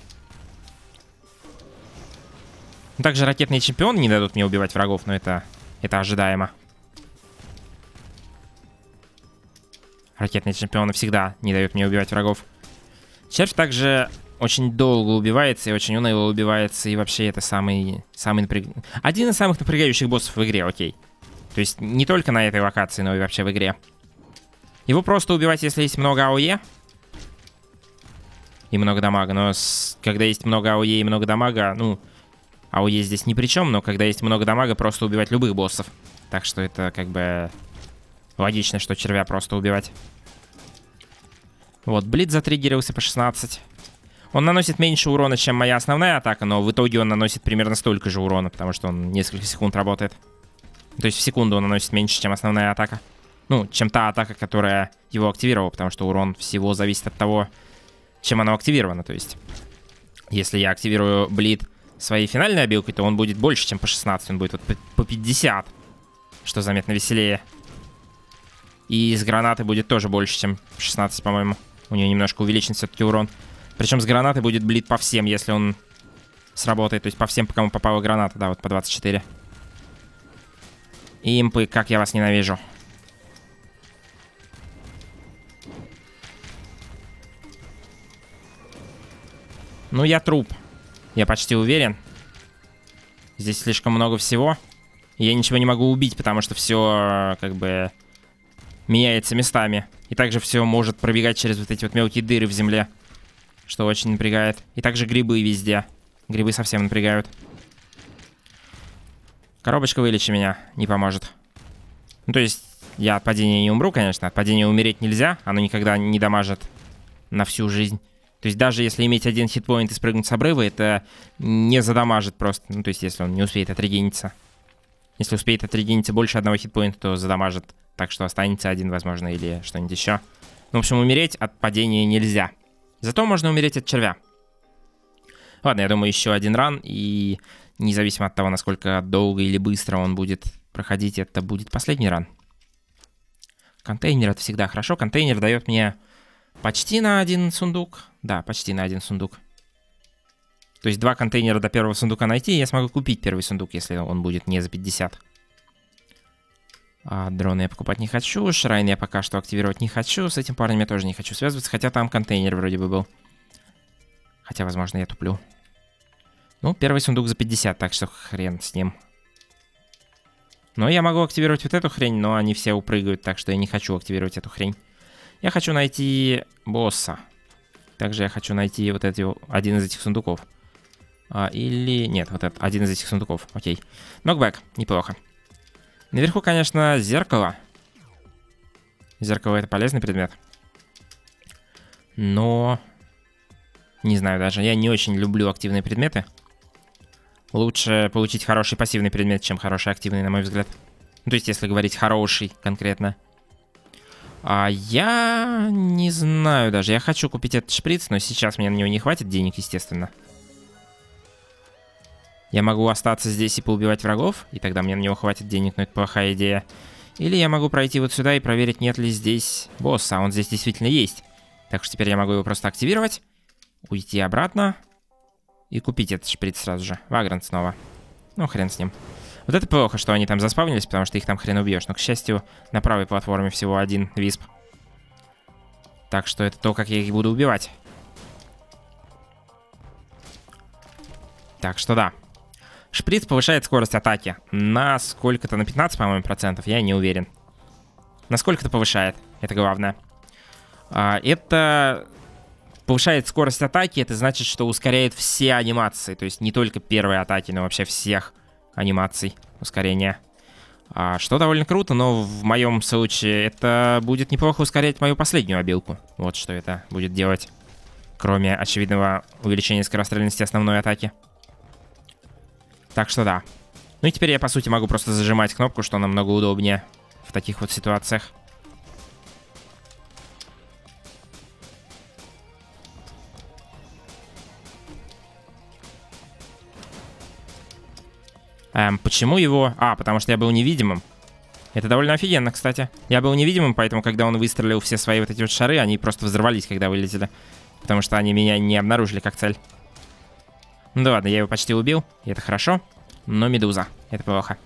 Ну, также ракетные чемпионы не дадут мне убивать врагов, но это, это ожидаемо. Ракетные чемпионы всегда не дают мне убивать врагов. Червь также очень долго убивается и очень уныло убивается. И вообще это самый, самый напряг... один из самых напрягающих боссов в игре, окей. То есть не только на этой локации, но и вообще в игре. Его просто убивать, если есть много АОЕ. И много дамага. Но с... когда есть много АОЕ и много дамага, ну... АОЕ здесь ни при чем, но когда есть много дамага, просто убивать любых боссов. Так что это как бы логично, что червя просто убивать. Вот, блиц затриггерился по шестнадцать. Он наносит меньше урона, чем моя основная атака, но в итоге он наносит примерно столько же урона, потому что он несколько секунд работает. То есть в секунду он наносит меньше, чем основная атака. Ну, чем та атака, которая его активировала, потому что урон всего зависит от того, чем оно активировано. То есть, если я активирую блид своей финальной обилкой, то он будет больше, чем по шестнадцать. Он будет вот по пятьдесят, что заметно веселее. И с гранаты будет тоже больше, чем шестнадцать, по-моему. У нее немножко увеличится все-таки урон. Причем с гранаты будет блид по всем, если он сработает. То есть по всем, по кому попала граната. Да, вот по двадцать четыре. И импы, как я вас ненавижу. Ну, я труп. Я почти уверен. Здесь слишком много всего. Я ничего не могу убить, потому что все как бы меняется местами. И также все может пробегать через вот эти вот мелкие дыры в земле, что очень напрягает. И также грибы везде. Грибы совсем напрягают. Коробочка вылечи меня, не поможет. Ну, то есть, я от падения не умру, конечно. От падения умереть нельзя. Оно никогда не дамажит на всю жизнь. То есть даже если иметь один хитпоинт и спрыгнуть с обрыва, это не задамажит просто. Ну, то есть если он не успеет отрегениться. Если успеет отрегениться больше одного хитпоинта, то задамажит. Так что останется один, возможно, или что-нибудь еще. Ну, в общем, умереть от падения нельзя. Зато можно умереть от червя. Ладно, я думаю, еще один ран. И независимо от того, насколько долго или быстро он будет проходить, это будет последний ран. Контейнер — это всегда хорошо. Контейнер дает мне... почти на один сундук. Да, почти на один сундук. То есть два контейнера до первого сундука найти, и я смогу купить первый сундук, если он будет не за пятьдесят. А, дроны я покупать не хочу. Шрайн я пока что активировать не хочу. С этим парнем я тоже не хочу связываться, хотя там контейнер вроде бы был. Хотя, возможно, я туплю. Ну, первый сундук за пятьдесят, так что хрен с ним. Но я могу активировать вот эту хрень, но они все упрыгают, так что я не хочу активировать эту хрень. Я хочу найти босса. Также я хочу найти вот эти, один из этих сундуков. А, или... Нет, вот этот, один из этих сундуков. Окей. Нокбэк. Неплохо. Наверху, конечно, зеркало. Зеркало — это полезный предмет. Но... Не знаю даже. Я не очень люблю активные предметы. Лучше получить хороший пассивный предмет, чем хороший активный, на мой взгляд. Ну, то есть, если говорить хороший конкретно. А я не знаю даже. Я хочу купить этот шприц, но сейчас мне на него не хватит денег, естественно. Я могу остаться здесь и поубивать врагов, и тогда мне на него хватит денег, но это плохая идея. Или я могу пройти вот сюда и проверить, нет ли здесь босса. Он здесь действительно есть. Так что теперь я могу его просто активировать, уйти обратно и купить этот шприц сразу же. Вагрант снова. Ну, хрен с ним. Вот это плохо, что они там заспавнились, потому что их там хрен убьешь. Но, к счастью, на правой платформе всего один висп. Так что это то, как я их буду убивать. Так что да. Шприц повышает скорость атаки. На сколько-то, на пятнадцать, по-моему, процентов. Я не уверен. Насколько-то повышает. Это главное. А, это... Повышает скорость атаки. Это значит, что ускоряет все анимации. То есть не только первые атаки, но вообще всех анимаций ускорения. А, что довольно круто, но в моем случае это будет неплохо ускорять мою последнюю обилку. Вот что это будет делать. Кроме очевидного увеличения скорострельности основной атаки. Так что да. Ну и теперь я, по сути, могу просто зажимать кнопку, что намного удобнее в таких вот ситуациях. Эм, почему его... А, потому что я был невидимым. Это довольно офигенно, кстати. Я был невидимым, поэтому, когда он выстрелил все свои вот эти вот шары, они просто взорвались, когда вылетели. Потому что они меня не обнаружили как цель. Ну да ладно, я его почти убил, и это хорошо. Но медуза, это плохо.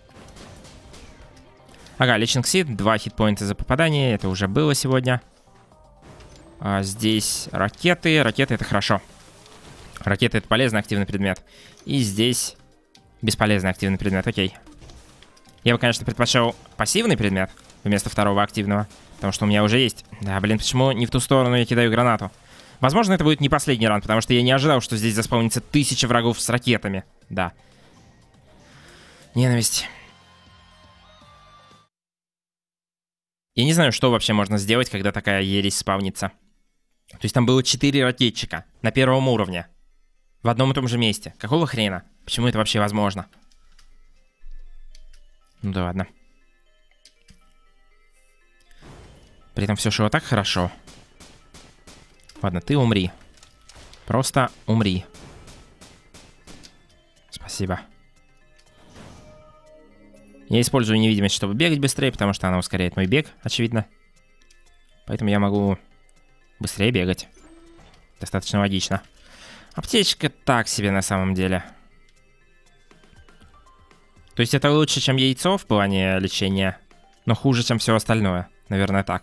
Ага, личинг сид, два хитпоинта за попадание, это уже было сегодня. А здесь ракеты, ракеты это хорошо. Ракеты это полезный активный предмет. И здесь бесполезный активный предмет, окей. Я бы, конечно, предпочел пассивный предмет вместо второго активного. Потому что у меня уже есть. Да, блин, почему не в ту сторону я кидаю гранату? Возможно, это будет не последний раунд, потому что я не ожидал, что здесь заспавнится тысяча врагов с ракетами. Да. Ненависть. Я не знаю, что вообще можно сделать, когда такая ересь спавнится. То есть там было четыре ракетчика на первом уровне. В одном и том же месте. Какого хрена? Почему это вообще возможно? Ну да ладно. При этом все шло так хорошо. Ладно, ты умри. Просто умри. Спасибо. Я использую невидимость, чтобы бегать быстрее, потому что она ускоряет мой бег, очевидно. Поэтому я могу быстрее бегать. Достаточно логично. Аптечка так себе на самом деле. То есть это лучше, чем яйцо в плане лечения, но хуже, чем все остальное. Наверное, так.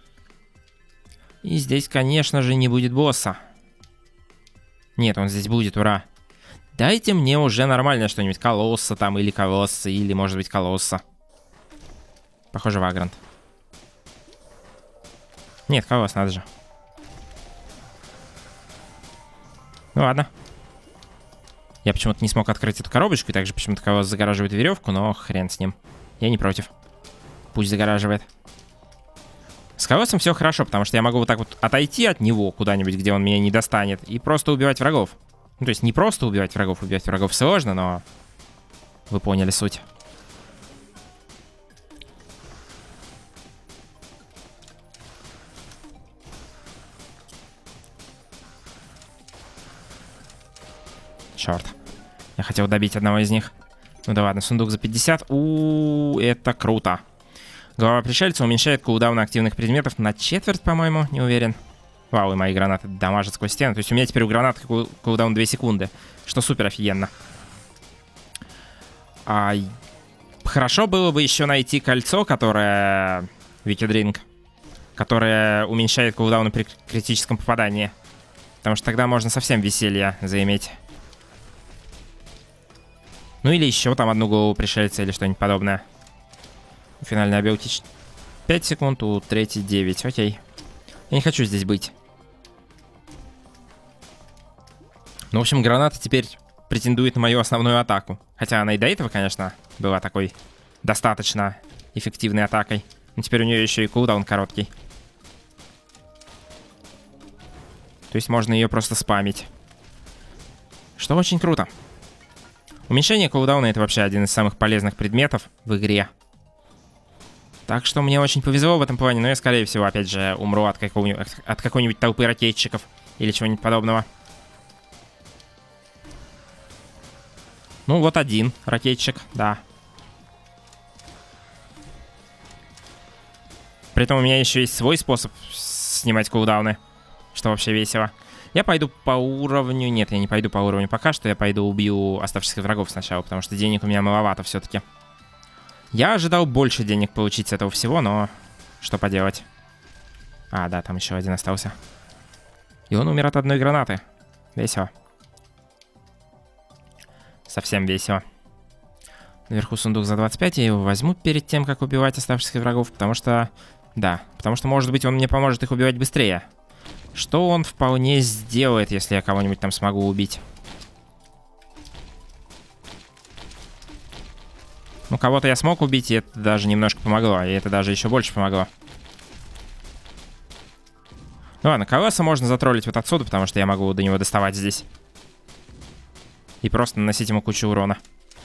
И здесь, конечно же, не будет босса. Нет, он здесь будет, ура. Дайте мне уже нормальное что-нибудь. Колосса там, или колосса, или, может быть, колосса. Похоже, Вагрант. Нет, колосс надо же. Ну ладно. Я почему-то не смог открыть эту коробочку, и также почему-то колосс загораживает веревку, но хрен с ним. Я не против. Пусть загораживает. С колоссом все хорошо, потому что я могу вот так вот отойти от него куда-нибудь, где он меня не достанет, и просто убивать врагов. Ну, то есть не просто убивать врагов, убивать врагов сложно, но вы поняли суть. Черт. Я хотел добить одного из них. Ну да ладно, сундук за пятьдесят. У-у-у, это круто. Голова пришельца уменьшает кулдаун активных предметов на четверть, по-моему, не уверен. Вау, и мои гранаты дамажат сквозь стену. То есть у меня теперь у гранат кулдаун две секунды. Что супер офигенно. А, хорошо было бы еще найти кольцо, которое... Wicked Ring. Которое уменьшает кулдаун при критическом попадании. Потому что тогда можно совсем веселье заиметь. Ну или еще там одну голову пришельца или что-нибудь подобное. Финальная обилки пять секунд, у третьей девять. Окей. Я не хочу здесь быть. Ну, в общем, граната теперь претендует на мою основную атаку. Хотя она и до этого, конечно, была такой достаточно эффективной атакой. Но теперь у нее еще и кулдаун короткий. То есть можно ее просто спамить. Что очень круто. Уменьшение кулдауна — это вообще один из самых полезных предметов в игре. Так что мне очень повезло в этом плане, но я, скорее всего, опять же, умру от какого-нибудь, от какой-нибудь толпы ракетчиков или чего-нибудь подобного. Ну, вот один ракетчик, да. При этом у меня еще есть свой способ снимать кулдауны, что вообще весело. Я пойду по уровню... Нет, я не пойду по уровню пока что. Я пойду убью оставшихся врагов сначала, потому что денег у меня маловато все-таки. Я ожидал больше денег получить с этого всего, но... Что поделать? А, да, там еще один остался. И он умер от одной гранаты. Весело. Совсем весело. Наверху сундук за двадцать пять. Я его возьму перед тем, как убивать оставшихся врагов, потому что... Да, потому что, может быть, он мне поможет их убивать быстрее. Что он вполне сделает, если я кого-нибудь там смогу убить. Ну, кого-то я смог убить, и это даже немножко помогло. И это даже еще больше помогло. Ну ладно, колосса можно затроллить вот отсюда, потому что я могу до него доставать здесь. И просто наносить ему кучу урона.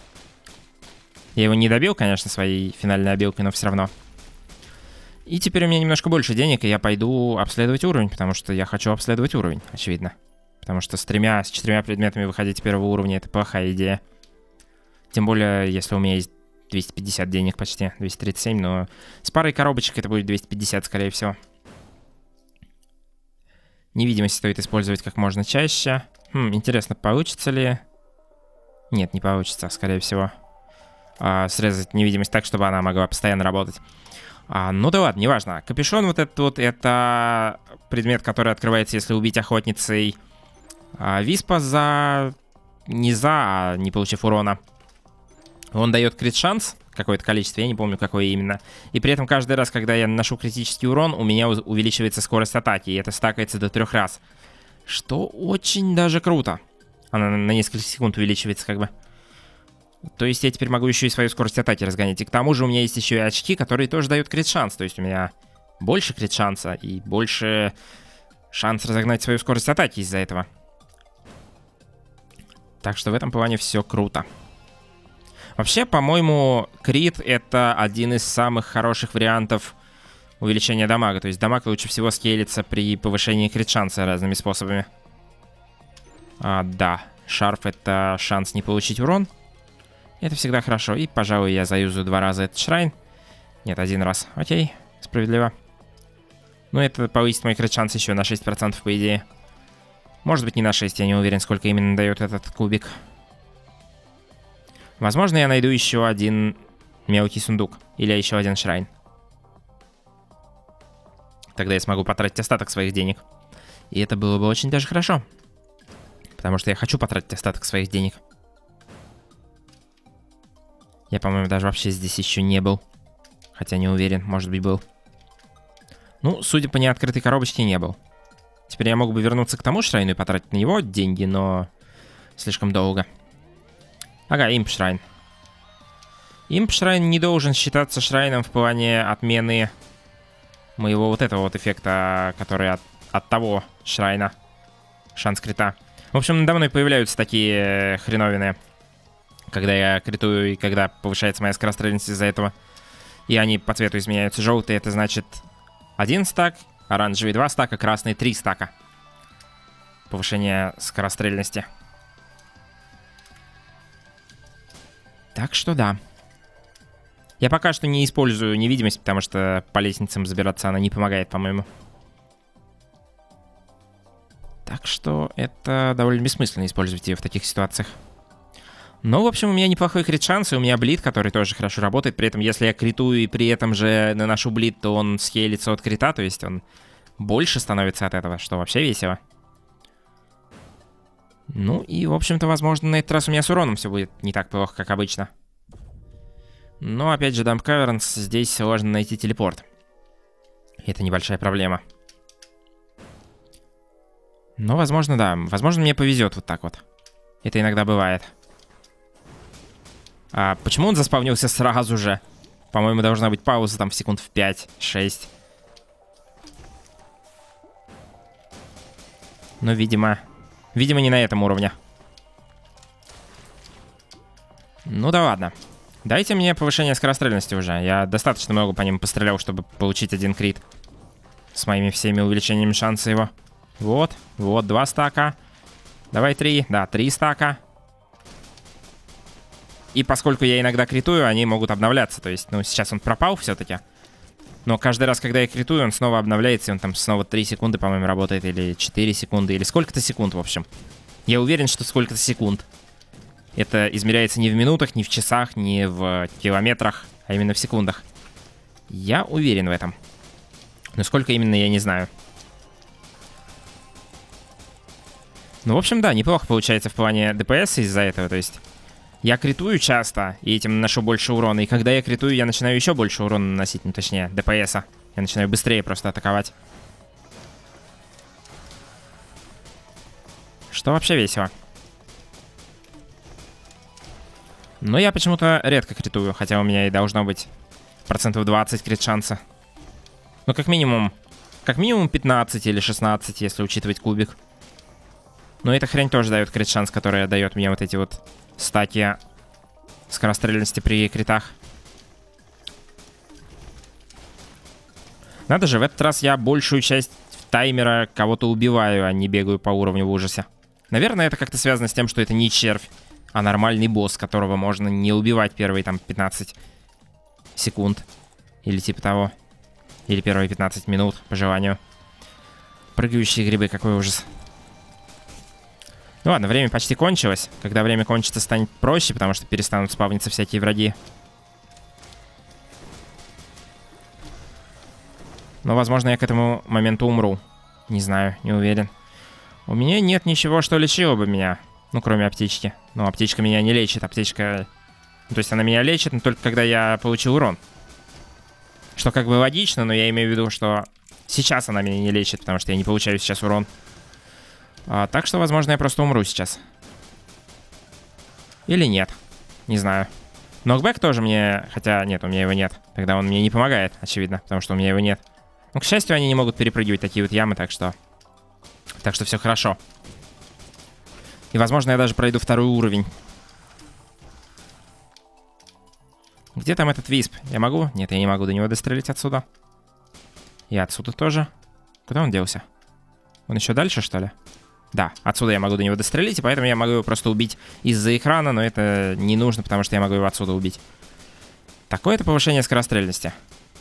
Я его не добил, конечно, своей финальной обилкой, но все равно. И теперь у меня немножко больше денег, и я пойду обследовать уровень, потому что я хочу обследовать уровень, очевидно. Потому что с тремя, с четырьмя предметами выходить с первого уровня — это плохая идея. Тем более, если у меня есть двести пятьдесят денег почти, двести тридцать семь, но с парой коробочек это будет двести пятьдесят, скорее всего. Невидимость стоит использовать как можно чаще. Хм, интересно, получится ли... Нет, не получится, скорее всего. А, срезать невидимость так, чтобы она могла постоянно работать. А, ну да ладно, неважно. Капюшон вот этот вот, это предмет, который открывается, если убить охотницей а, виспа за... Не за, а не получив урона. Он дает крит-шанс, какое-то количество, я не помню, какое именно. И при этом каждый раз, когда я наношу критический урон, у меня увеличивается скорость атаки, и это стакается до трех раз. Что очень даже круто. Она на несколько секунд увеличивается как бы. То есть я теперь могу еще и свою скорость атаки разгонять. И к тому же у меня есть еще и очки, которые тоже дают крит-шанс. То есть у меня больше крит-шанса и больше шанс разогнать свою скорость атаки из-за этого. Так что в этом плане все круто. Вообще, по-моему, крит — это один из самых хороших вариантов увеличения дамага. То есть дамаг лучше всего скейлится при повышении крит-шанса разными способами. А, да, шарф — это шанс не получить урон. Это всегда хорошо. И, пожалуй, я заюзаю два раза этот шрайн. Нет, один раз. Окей, справедливо. Ну, это повысит мой крит-шанс еще на шесть процентов, по идее. Может быть, не на шесть, я не уверен, сколько именно дает этот кубик. Возможно, я найду еще один мелкий сундук. Или еще один шрайн. Тогда я смогу потратить остаток своих денег. И это было бы очень даже хорошо. Потому что я хочу потратить остаток своих денег. Я, по-моему, даже вообще здесь еще не был. Хотя не уверен, может быть, был. Ну, судя по неоткрытой коробочке, не был. Теперь я мог бы вернуться к тому шрайну и потратить на него деньги, но слишком долго. Ага, имп-шрайн. Имп-шрайн не должен считаться шрайном в плане отмены моего вот этого вот эффекта, который от, от того шрайна. Шанс крита. В общем, надо мной появляются такие хреновины, когда я критую и когда повышается моя скорострельность из-за этого. И они по цвету изменяются. Желтый — это значит один стак, оранжевый — два стака, красный — три стака. Повышение скорострельности. Так что да. Я пока что не использую невидимость, потому что по лестницам забираться она не помогает, по-моему. Так что это довольно бессмысленно использовать ее в таких ситуациях. Но, в общем, у меня неплохой крит-шанс, и у меня блит, который тоже хорошо работает. При этом, если я критую и при этом же наношу блит, то он скейлится от крита, то есть он больше становится от этого, что вообще весело. Ну и, в общем-то, возможно, на этот раз у меня с уроном все будет не так плохо, как обычно. Но, опять же, Дамп Кавернс, здесь сложно найти телепорт. Это небольшая проблема. Ну, возможно, да. Возможно, мне повезет вот так вот. Это иногда бывает. А почему он заспавнился сразу же? По-моему, должна быть пауза там в секунд в пять-шесть. Но, видимо... Видимо, не на этом уровне. Ну да ладно. Дайте мне повышение скорострельности уже. Я достаточно много по ним пострелял, чтобы получить один крит. С моими всеми увеличениями шанса его. Вот, вот, два стака. Давай три, да, три стака. И поскольку я иногда критую, они могут обновляться. То есть, ну, сейчас он пропал все-таки. Но каждый раз, когда я критую, он снова обновляется. И он там снова три секунды, по-моему, работает. Или четыре секунды, или сколько-то секунд, в общем. Я уверен, что сколько-то секунд. Это измеряется не в минутах, не в часах, не в километрах, а именно в секундах. Я уверен в этом. Но сколько именно, я не знаю. Ну, в общем, да, неплохо получается в плане ДПС из-за этого. То есть я критую часто, и этим наношу больше урона. И когда я критую, я начинаю еще больше урона наносить, ну, точнее, ДПСа. Я начинаю быстрее просто атаковать. Что вообще весело. Но я почему-то редко критую, хотя у меня и должно быть процентов двадцать крит шанса. Ну, как минимум, как минимум пятнадцать или шестнадцать, если учитывать кубик. Но эта хрень тоже дает крит шанс, которая дает мне вот эти вот стаки скорострельности при критах. Надо же, в этот раз я большую часть таймера кого-то убиваю, а не бегаю по уровню в ужасе. Наверное, это как-то связано с тем, что это не червь, а нормальный босс, которого можно не убивать первые там пятнадцать секунд. Или типа того. Или первые пятнадцать минут, по желанию. Прыгающие грибы, какой ужас. Ну ладно, время почти кончилось. Когда время кончится, станет проще, потому что перестанут спавниться всякие враги. Но, возможно, я к этому моменту умру. Не знаю, не уверен. У меня нет ничего, что лечило бы меня. Ну, кроме аптечки. Но аптечка меня не лечит. Аптечка... Ну, то есть она меня лечит, но только когда я получил урон. Что как бы логично, но я имею в виду, что сейчас она меня не лечит, потому что я не получаю сейчас урон. А, так что, возможно, я просто умру сейчас. Или нет. Не знаю. Нокбэк тоже мне... Хотя, нет, у меня его нет. Тогда он мне не помогает, очевидно, потому что у меня его нет. Ну, к счастью, они не могут перепрыгивать такие вот ямы, так что... Так что все хорошо. И, возможно, я даже пройду второй уровень. Где там этот висп? Я могу? Нет, я не могу до него дострелить отсюда. И отсюда тоже. Куда он делся? Он еще дальше, что ли? Да, отсюда я могу до него дострелить, и поэтому я могу его просто убить из-за экрана, но это не нужно, потому что я могу его отсюда убить. Такое-то повышение скорострельности.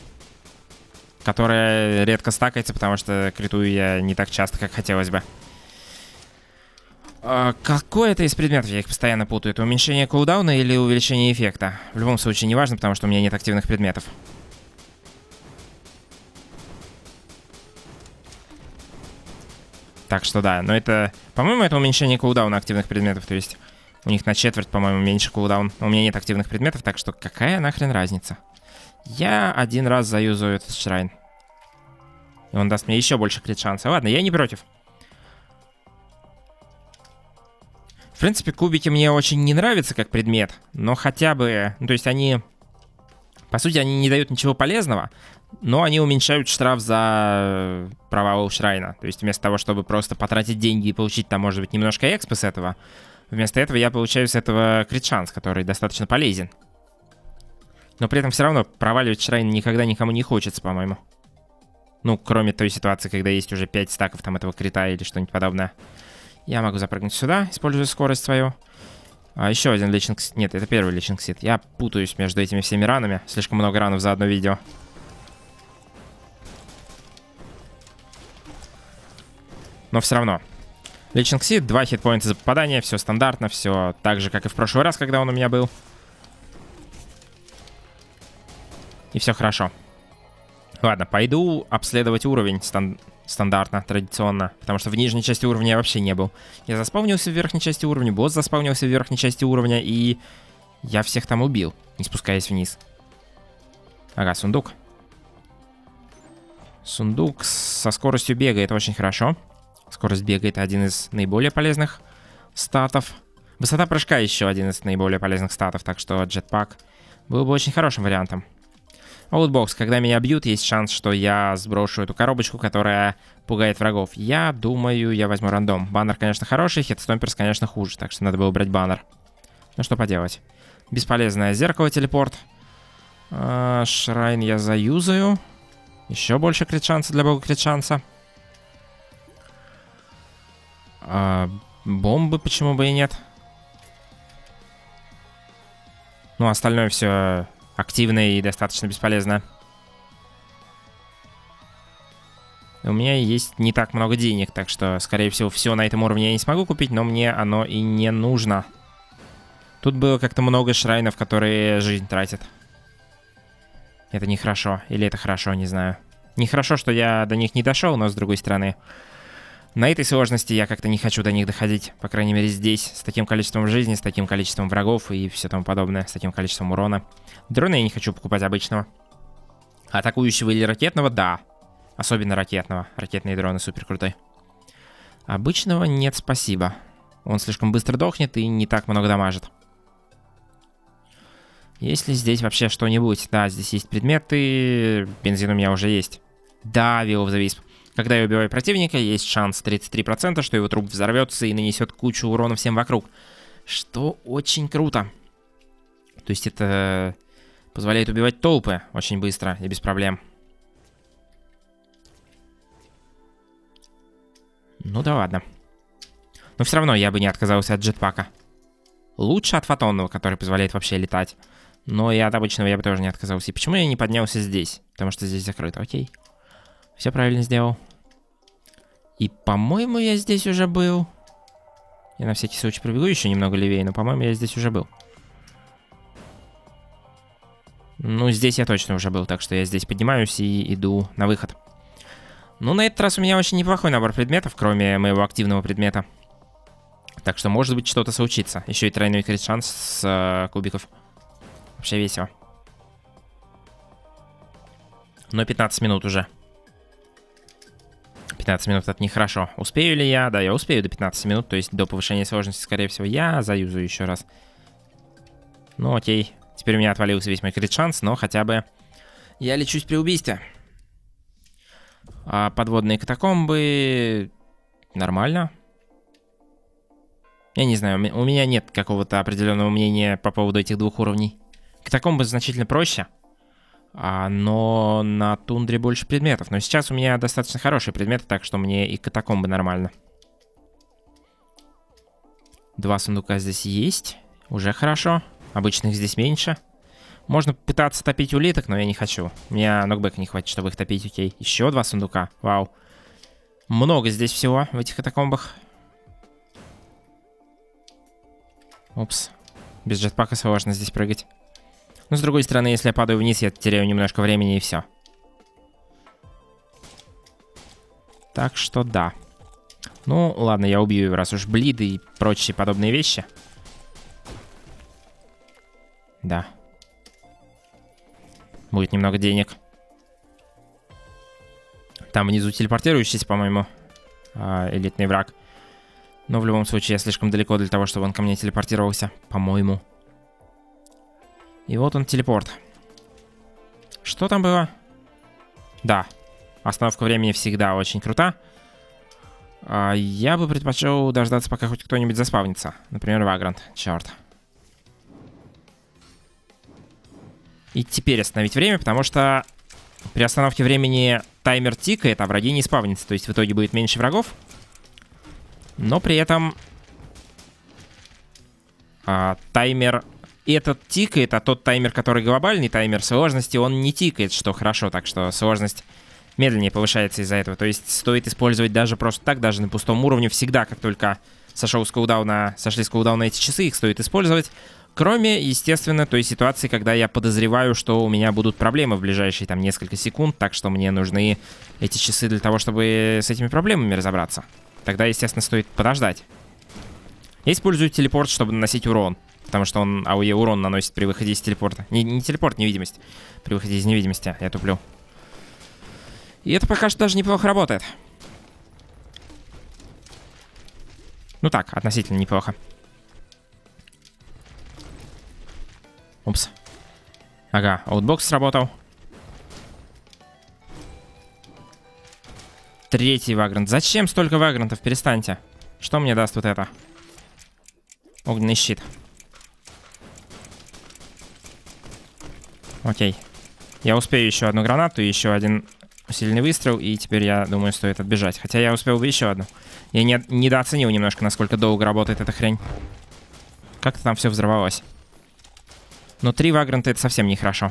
Которое редко стакается, потому что критую я не так часто, как хотелось бы. А, какой это из предметов? Я их постоянно путаю. Это уменьшение кулдауна или увеличение эффекта? В любом случае не важно, потому что у меня нет активных предметов. Так что да, но это... По-моему, это уменьшение кулдауна активных предметов. То есть у них на четверть, по-моему, меньше кулдаун. У меня нет активных предметов, так что какая нахрен разница? Я один раз заюзаю этот шрайн. И он даст мне еще больше крит шанса. Ладно, я не против. В принципе, кубики мне очень не нравятся как предмет. Но хотя бы... Ну, то есть они... По сути, они не дают ничего полезного. Но они уменьшают штраф за провал у шрайна. То есть вместо того, чтобы просто потратить деньги и получить там, может быть, немножко экспы с этого, вместо этого я получаю с этого крит шанс, который достаточно полезен. Но при этом все равно проваливать шрайн никогда никому не хочется, по-моему. Ну, кроме той ситуации, когда есть уже пять стаков там этого крита или что-нибудь подобное. Я могу запрыгнуть сюда, используя скорость свою. А еще один личинг... Нет, это первый личинг сит. Я путаюсь между этими всеми ранами. Слишком много ранов за одно видео. Но все равно. Личинг сит, два хитпоинта за попадание. Все стандартно, все так же, как и в прошлый раз, когда он у меня был. И все хорошо. Ладно, пойду обследовать уровень стан стандартно, традиционно. Потому что в нижней части уровня я вообще не был. Я заспавнился в верхней части уровня, босс заспавнился в верхней части уровня, и я всех там убил, не спускаясь вниз. Ага, сундук. Сундук со скоростью бега, это очень хорошо. Скорость бега — это один из наиболее полезных статов. Высота прыжка еще один из наиболее полезных статов, так что джетпак был бы очень хорошим вариантом. Аутбокс. Когда меня бьют, есть шанс, что я сброшу эту коробочку, которая пугает врагов. Я думаю, я возьму рандом. Баннер, конечно, хороший, хедстомперс, конечно, хуже, так что надо было брать баннер. Ну что поделать. Бесполезное зеркало, телепорт. А, Шрайн я заюзаю. Еще больше крит-шанса для бога крит-шанса. А, бомбы почему бы и нет. Ну, остальное все активно и достаточно бесполезно. У меня есть не так много денег, так что, скорее всего, все на этом уровне я не смогу купить, но мне оно и не нужно. Тут было как-то много шрайнов, которые жизнь тратят. Это нехорошо. Или это хорошо, не знаю. Нехорошо, что я до них не дошел, но с другой стороны... На этой сложности я как-то не хочу до них доходить. По крайней мере здесь, с таким количеством жизни, с таким количеством врагов и все тому подобное, с таким количеством урона. Дрона я не хочу покупать обычного. Атакующего или ракетного, да. Особенно ракетного. Ракетные дроны супер крутой. Обычного нет, спасибо. Он слишком быстро дохнет и не так много дамажит. Есть ли здесь вообще что-нибудь? Да, здесь есть предметы. Бензин у меня уже есть. Да, Will of the Wisp. Когда я убиваю противника, есть шанс тридцать три процента, что его труп взорвется и нанесет кучу урона всем вокруг. Что очень круто. То есть это позволяет убивать толпы очень быстро и без проблем. Ну да ладно. Но все равно я бы не отказался от джетпака. Лучше от фотонного, который позволяет вообще летать. Но и от обычного я бы тоже не отказался. И почему я не поднялся здесь? Потому что здесь закрыто, окей. Все правильно сделал. И, по-моему, я здесь уже был. Я на всякий случай пробегу еще немного левее, но, по-моему, я здесь уже был. Ну, здесь я точно уже был, так что я здесь поднимаюсь и иду на выход. Ну, на этот раз у меня очень неплохой набор предметов, кроме моего активного предмета. Так что, может быть, что-то случится. Еще и тройной крит-шанс с э, кубиков. Вообще весело. Но пятнадцать минут уже. пятнадцать минут это нехорошо. Успею ли я? Да, я успею до пятнадцати минут, то есть до повышения сложности, скорее всего, я заюзаю еще раз. Ну окей. Теперь у меня отвалился весь мой крит-шанс, но хотя бы я лечусь при убийстве. А подводные катакомбы... Нормально. Я не знаю, у меня нет какого-то определенного мнения по поводу этих двух уровней. Катакомбы значительно проще. А, но на тундре больше предметов. Но сейчас у меня достаточно хорошие предметы, так что мне и катакомбы нормально. Два сундука здесь есть. Уже хорошо. Обычных здесь меньше. Можно пытаться топить улиток, но я не хочу. У меня нокбэка не хватит, чтобы их топить, окей. Еще два сундука. Вау. Много здесь всего в этих катакомбах. Упс. Без джетпака сложно здесь прыгать. Но с другой стороны, если я падаю вниз, я теряю немножко времени и все. Так что да. Ну, ладно, я убью его, раз уж блиды и прочие подобные вещи. Да. Будет немного денег. Там внизу телепортирующийся, по-моему, э, элитный враг. Но в любом случае я слишком далеко для того, чтобы он ко мне телепортировался, по-моему. И вот он, телепорт. Что там было? Да. Остановка времени всегда очень крута. А, я бы предпочел дождаться, пока хоть кто-нибудь заспавнится. Например, Вагрант. Черт. И теперь остановить время, потому что при остановке времени таймер тикает, а враги не спавнятся. То есть в итоге будет меньше врагов. Но при этом а, таймер... И этот тикает, а тот таймер, который глобальный таймер сложности, он не тикает, что хорошо. Так что сложность медленнее повышается из-за этого. То есть стоит использовать даже просто так, даже на пустом уровне. Всегда, как только сошел с кулдауна, сошли с кулдауна эти часы, их стоит использовать. Кроме, естественно, той ситуации, когда я подозреваю, что у меня будут проблемы в ближайшие там несколько секунд. Так что мне нужны эти часы для того, чтобы с этими проблемами разобраться. Тогда, естественно, стоит подождать. Я использую телепорт, чтобы наносить урон. Потому что он АОЕ урон наносит при выходе из телепорта. Не, не телепорт, невидимость. При выходе из невидимости. Я туплю. И это пока что даже неплохо работает. Ну так, относительно неплохо. Упс. Ага, аутбокс сработал. Третий вагрант. Зачем столько вагрантов? Перестаньте. Что мне даст вот это? Огненный щит. Окей. Я успею еще одну гранату, еще один усиленный выстрел, и теперь, я думаю, стоит отбежать. Хотя я успел бы еще одну. Я не, недооценил немножко, насколько долго работает эта хрень. Как-то там все взорвалось. Но три вагранта — это совсем нехорошо.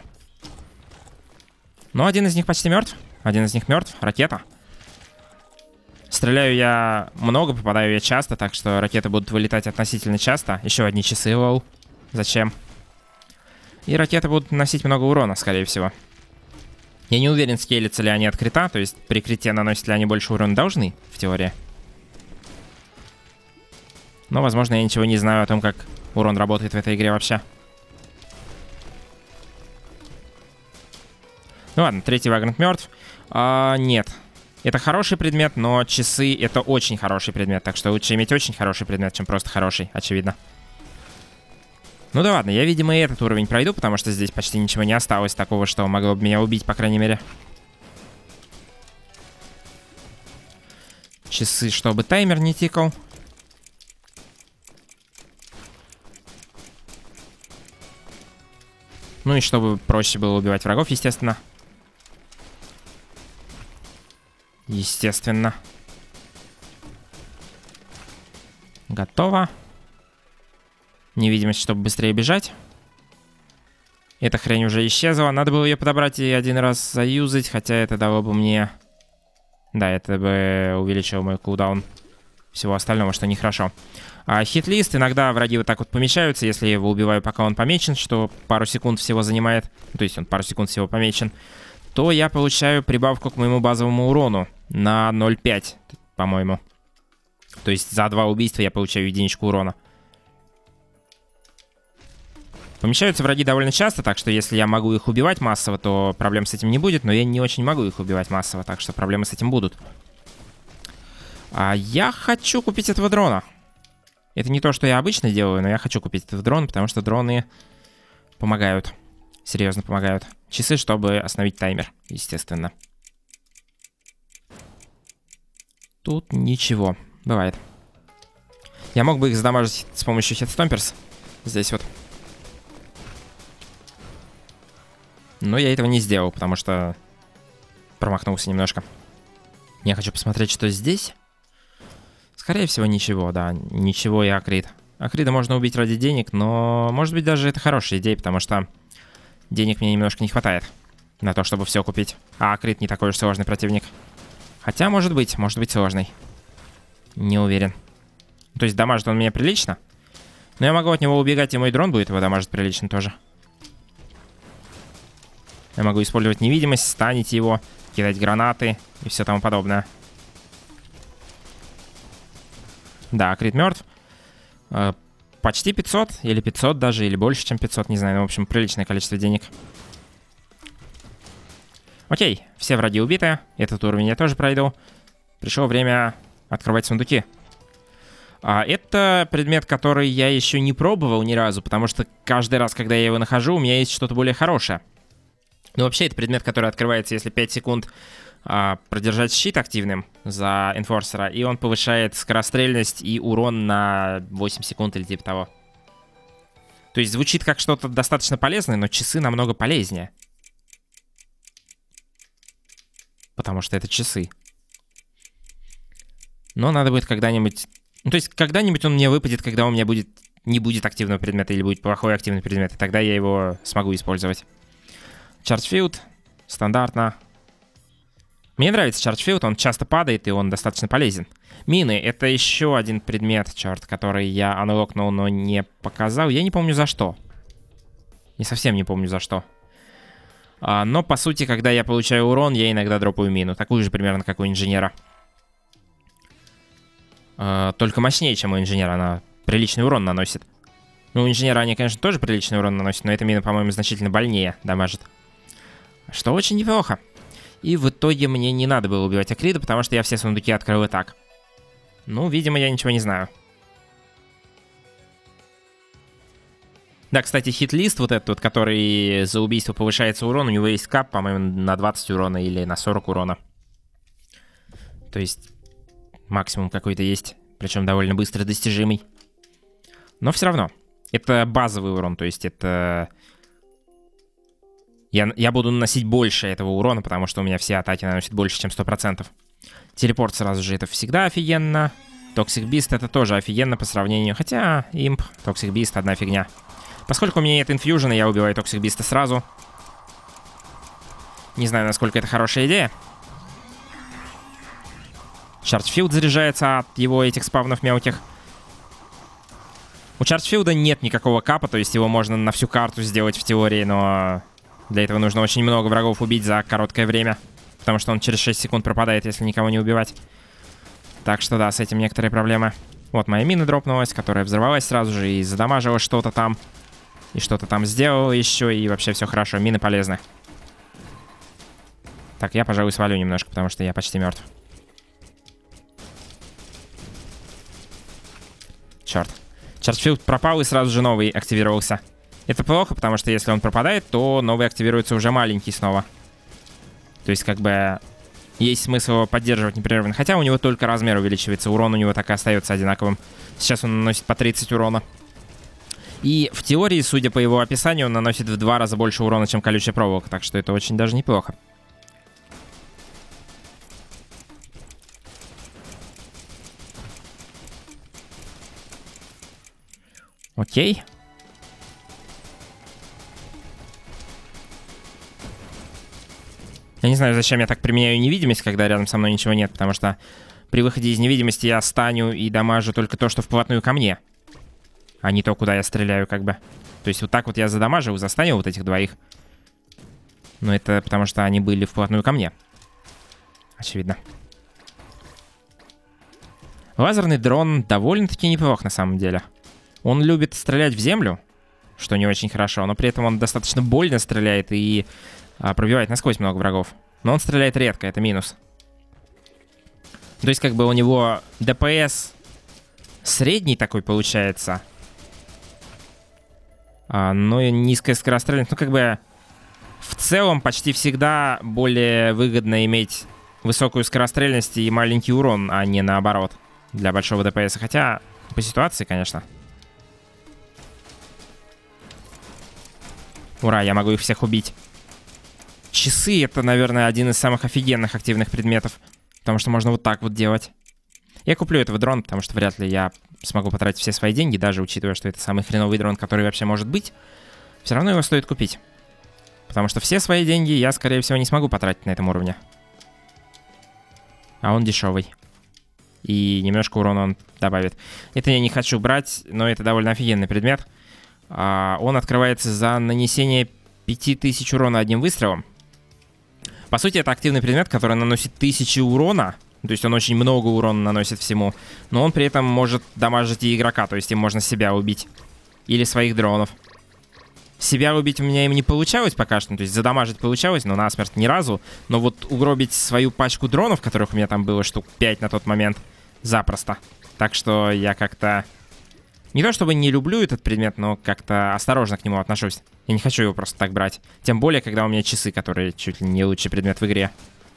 Но один из них почти мертв. Один из них мертв. Ракета. Стреляю я много, попадаю я часто, так что ракеты будут вылетать относительно часто. Еще одни часы, лол. Зачем? И ракеты будут наносить много урона, скорее всего. Я не уверен, скейлятся ли они от крита, то есть при крите наносят ли они больше урона. Должны, в теории. Но, возможно, я ничего не знаю о том, как урон работает в этой игре вообще. Ну ладно, третий вагрант мертв. А, нет. Это хороший предмет, но часы — это очень хороший предмет. Так что лучше иметь очень хороший предмет, чем просто хороший, очевидно. Ну да ладно, я, видимо, и этот уровень пройду, потому что здесь почти ничего не осталось такого, что могло бы меня убить, по крайней мере. Часы, чтобы таймер не тикал. Ну и чтобы проще было убивать врагов, естественно. Естественно. Готово. Невидимость, чтобы быстрее бежать. Эта хрень уже исчезла. Надо было ее подобрать и один раз заюзать, хотя это дало бы мне... Да, это бы увеличило мой кулдаун всего остального, что нехорошо. А хит-лист. Иногда враги вот так вот помечаются, если я его убиваю, пока он помечен, что пару секунд всего занимает. То есть он пару секунд всего помечен. То я получаю прибавку к моему базовому урону на ноль целых пять десятых, по-моему. То есть за два убийства я получаю единичку урона. Помещаются враги довольно часто, так что если я могу их убивать массово, то проблем с этим не будет. Но я не очень могу их убивать массово, так что проблемы с этим будут. А я хочу купить этого дрона. Это не то, что я обычно делаю, но я хочу купить этот дрон, потому что дроны помогают. Серьезно помогают. Часы, чтобы остановить таймер, естественно. Тут ничего. Бывает. Я мог бы их задамажить с помощью хедстомперс. Здесь вот. Но я этого не сделал, потому что промахнулся немножко. Я хочу посмотреть, что здесь. Скорее всего, ничего, да. Ничего и Акрит. Акрида можно убить ради денег, но, может быть, даже это хорошая идея, потому что денег мне немножко не хватает на то, чтобы все купить. А Акрит не такой уж сложный противник. Хотя, может быть, может быть сложный. Не уверен. То есть дамажит он меня прилично. Но я могу от него убегать, и мой дрон будет его дамажить прилично тоже. Я могу использовать невидимость, станить его, кидать гранаты и все тому подобное. Да, Акрит мертв. Э, почти пятьсот, или пятьсот даже, или больше, чем пятьсот, не знаю. Ну, в общем, приличное количество денег. Окей, все враги убиты. Этот уровень я тоже пройду. Пришло время открывать сундуки. А, это предмет, который я еще не пробовал ни разу, потому что каждый раз, когда я его нахожу, у меня есть что-то более хорошее. Ну, вообще, это предмет, который открывается, если пять секунд а, продержать щит активным за энфорсера, и он повышает скорострельность и урон на восемь секунд или типа того. То есть звучит как что-то достаточно полезное, но часы намного полезнее. Потому что это часы. Но надо будет когда-нибудь... Ну, то есть когда-нибудь он мне выпадет, когда у меня будет... не будет активного предмета или будет плохой активный предмет, и тогда я его смогу использовать. Чарджфилд. Стандартно. Мне нравится Чарджфилд, он часто падает, и он достаточно полезен. Мины — это еще один предмет, черт, который я анлокнул, но не показал. Я не помню за что. Я совсем не помню за что. А, но, по сути, когда я получаю урон, я иногда дропаю мину. Такую же примерно, как у инженера. А, только мощнее, чем у инженера. Она приличный урон наносит. Ну, у инженера они, конечно, тоже приличный урон наносят, но эта мина, по-моему, значительно больнее дамажит. Что очень неплохо. И в итоге мне не надо было убивать Акрида, потому что я все сундуки открыл и так. Ну, видимо, я ничего не знаю. Да, кстати, хит-лист вот этот вот, который за убийство повышается урон, у него есть кап, по-моему, на двадцать урона или на сорок урона. То есть максимум какой-то есть, причем довольно быстро достижимый. Но все равно, это базовый урон, то есть это... Я, я буду наносить больше этого урона, потому что у меня все атаки наносят больше, чем сто процентов. Телепорт сразу же, это всегда офигенно. Toxic Beast это тоже офигенно по сравнению. Хотя, имп, Toxic Beast одна фигня. Поскольку у меня нет инфьюжена, я убиваю Toxic Beast сразу. Не знаю, насколько это хорошая идея. Чарджфилд заряжается от его этих спавнов мелких. У Чарджфилда нет никакого капа, то есть его можно на всю карту сделать в теории, но... Для этого нужно очень много врагов убить за короткое время. Потому что он через шесть секунд пропадает, если никого не убивать. Так что да, с этим некоторые проблемы. Вот моя мина дропнулась, которая взорвалась сразу же и задамажила что-то там. И что-то там сделала еще, и вообще все хорошо. Мины полезны. Так, я, пожалуй, свалю немножко, потому что я почти мертв. Черт. Чарджфилд пропал, и сразу же новый активировался. Это плохо, потому что если он пропадает, то новый активируется уже маленький снова. То есть, как бы, есть смысл его поддерживать непрерывно. Хотя у него только размер увеличивается, урон у него так и остается одинаковым. Сейчас он наносит по тридцать урона. И в теории, судя по его описанию, он наносит в два раза больше урона, чем колючая проволока. Так что это очень даже неплохо. Окей. Я не знаю, зачем я так применяю невидимость, когда рядом со мной ничего нет, потому что при выходе из невидимости я станю и дамажу только то, что вплотную ко мне, а не то, куда я стреляю, как бы. То есть вот так вот я задамажил, застанил вот этих двоих. Но это потому что они были вплотную ко мне. Очевидно. Лазерный дрон довольно-таки неплох на самом деле. Он любит стрелять в землю, что не очень хорошо, но при этом он достаточно больно стреляет и... пробивает насквозь много врагов. Но он стреляет редко, это минус. То есть, как бы у него ДПС средний такой получается. А, но и низкая скорострельность. Ну, как бы в целом почти всегда более выгодно иметь высокую скорострельность и маленький урон, а не наоборот. Для большого ДПС. Хотя, по ситуации, конечно. Ура, я могу их всех убить. Часы — это, наверное, один из самых офигенных активных предметов. Потому что можно вот так вот делать. Я куплю этого дрона, потому что вряд ли я смогу потратить все свои деньги, даже учитывая, что это самый хреновый дрон, который вообще может быть. Все равно его стоит купить. Потому что все свои деньги я, скорее всего, не смогу потратить на этом уровне. А он дешевый. И немножко урона он добавит. Это я не хочу брать, но это довольно офигенный предмет. А, он открывается за нанесение пять тысяч урона одним выстрелом. По сути, это активный предмет, который наносит тысячи урона. То есть он очень много урона наносит всему. Но он при этом может дамажить и игрока. То есть им можно себя убить. Или своих дронов. Себя убить у меня им не получалось пока что. То есть задамажить получалось, но насмерть ни разу. Но вот угробить свою пачку дронов, которых у меня там было штук пять на тот момент, запросто. Так что я как-то... Не то чтобы не люблю этот предмет, но как-то осторожно к нему отношусь. Я не хочу его просто так брать. Тем более, когда у меня часы, которые чуть ли не лучший предмет в игре.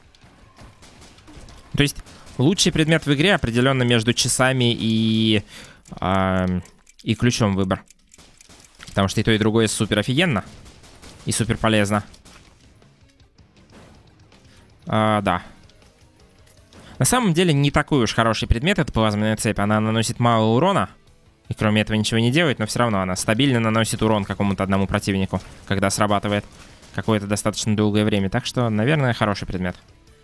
То есть, лучший предмет в игре определенно между часами и... Э, и ключом выбор. Потому что и то, и другое супер офигенно. И супер полезно. А, да. На самом деле, не такой уж хороший предмет, эта плазменная цепь. Она наносит мало урона. И кроме этого ничего не делает, но все равно она стабильно наносит урон какому-то одному противнику, когда срабатывает какое-то достаточно долгое время. Так что, наверное, хороший предмет.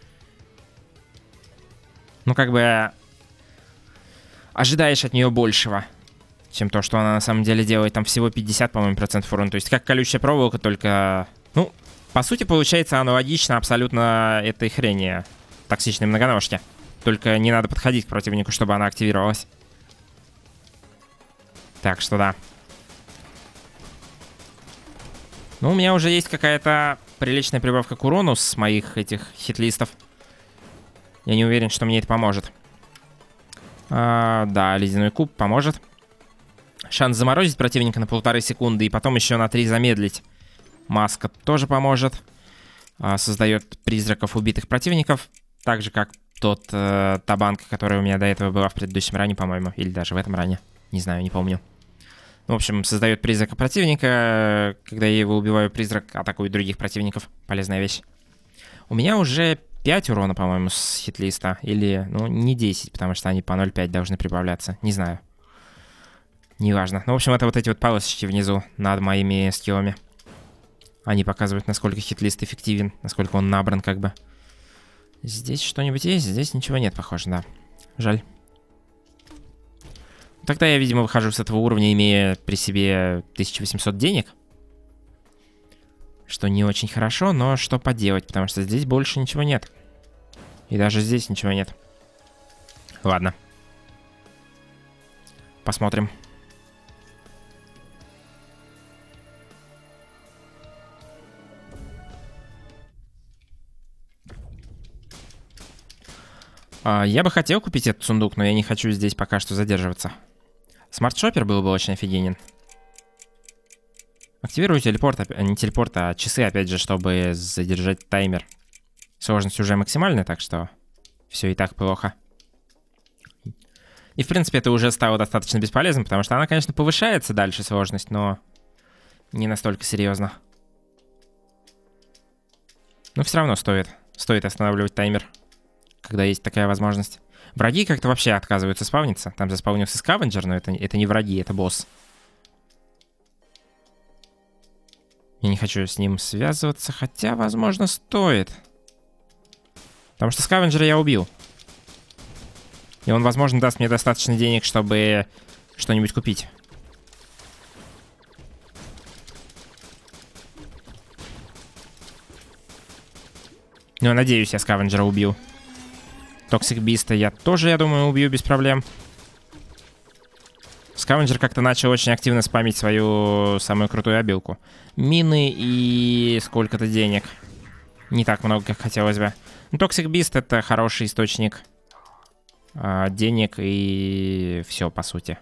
Ну, как бы... Ожидаешь от нее большего, чем то, что она на самом деле делает. Там всего пятьдесят, по-моему, процентов урона. То есть как колючая проволока, только... Ну, по сути, получается аналогично абсолютно этой хрени. Токсичной многоножки. Только не надо подходить к противнику, чтобы она активировалась. Так что да. Ну, у меня уже есть какая-то приличная прибавка к урону с моих этих хитлистов. Я не уверен, что мне это поможет. А, да, ледяной куб поможет. Шанс заморозить противника на полторы секунды и потом еще на три замедлить. Маска тоже поможет. А, создает призраков убитых противников. Так же, как тот, э, та банка, которая у меня до этого была в предыдущем ране, по-моему. Или даже в этом ране. Не знаю, не помню. В общем, создает призрака противника. Когда я его убиваю, призрак атакует других противников. Полезная вещь. У меня уже пять урона, по-моему, с хитлиста. Или, ну, не десять, потому что они по ноль пять должны прибавляться. Не знаю. Неважно. Ну, в общем, это вот эти вот полосочки внизу над моими скиллами. Они показывают, насколько хитлист эффективен, насколько он набран, как бы. Здесь что-нибудь есть? Здесь ничего нет, похоже, да. Жаль. Тогда я, видимо, выхожу с этого уровня, имея при себе тысяча восемьсот денег. Что не очень хорошо, но что поделать, потому что здесь больше ничего нет. И даже здесь ничего нет. Ладно. Посмотрим. А, я бы хотел купить этот сундук, но я не хочу здесь пока что задерживаться. Смарт-шоппер был бы очень офигенен. Активирую телепорт, не телепорт, а часы, опять же, чтобы задержать таймер. Сложность уже максимальная, так что все и так плохо. И, в принципе, это уже стало достаточно бесполезным, потому что она, конечно, повышается дальше, сложность, но не настолько серьезно. Но все равно стоит. Стоит останавливать таймер, когда есть такая возможность. Враги как-то вообще отказываются спавниться. Там заспавнился скавенджер, но это, это не враги, это босс. Я не хочу с ним связываться, хотя, возможно, стоит. Потому что скавенджера я убил. И он, возможно, даст мне достаточно денег, чтобы что-нибудь купить. Ну, надеюсь, я скавенджера убью. Токсик Биста я тоже, я думаю, убью без проблем. Скавенджер как-то начал очень активно спамить свою самую крутую обилку. Мины и сколько-то денег. Не так много, как хотелось бы. Ну, Токсик Бист — это хороший источник а, денег и все, по сути.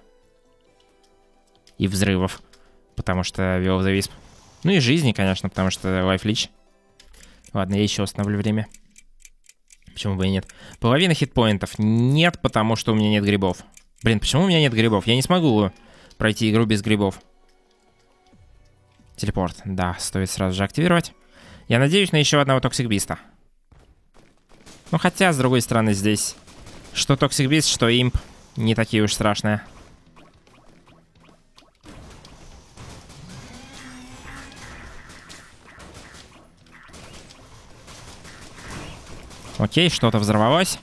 И взрывов. Потому что Will of the Wisp. Ну и жизни, конечно, потому что Life Leech. Ладно, я еще остановлю время. Почему бы и нет? Половина хитпоинтов нет, потому что у меня нет грибов. Блин, почему у меня нет грибов? Я не смогу пройти игру без грибов. Телепорт. Да, стоит сразу же активировать. Я надеюсь на еще одного Токсик Биста. Ну, хотя, с другой стороны, здесь что Токсик Бист, что имп не такие уж страшные. Окей, что-то взорвалось.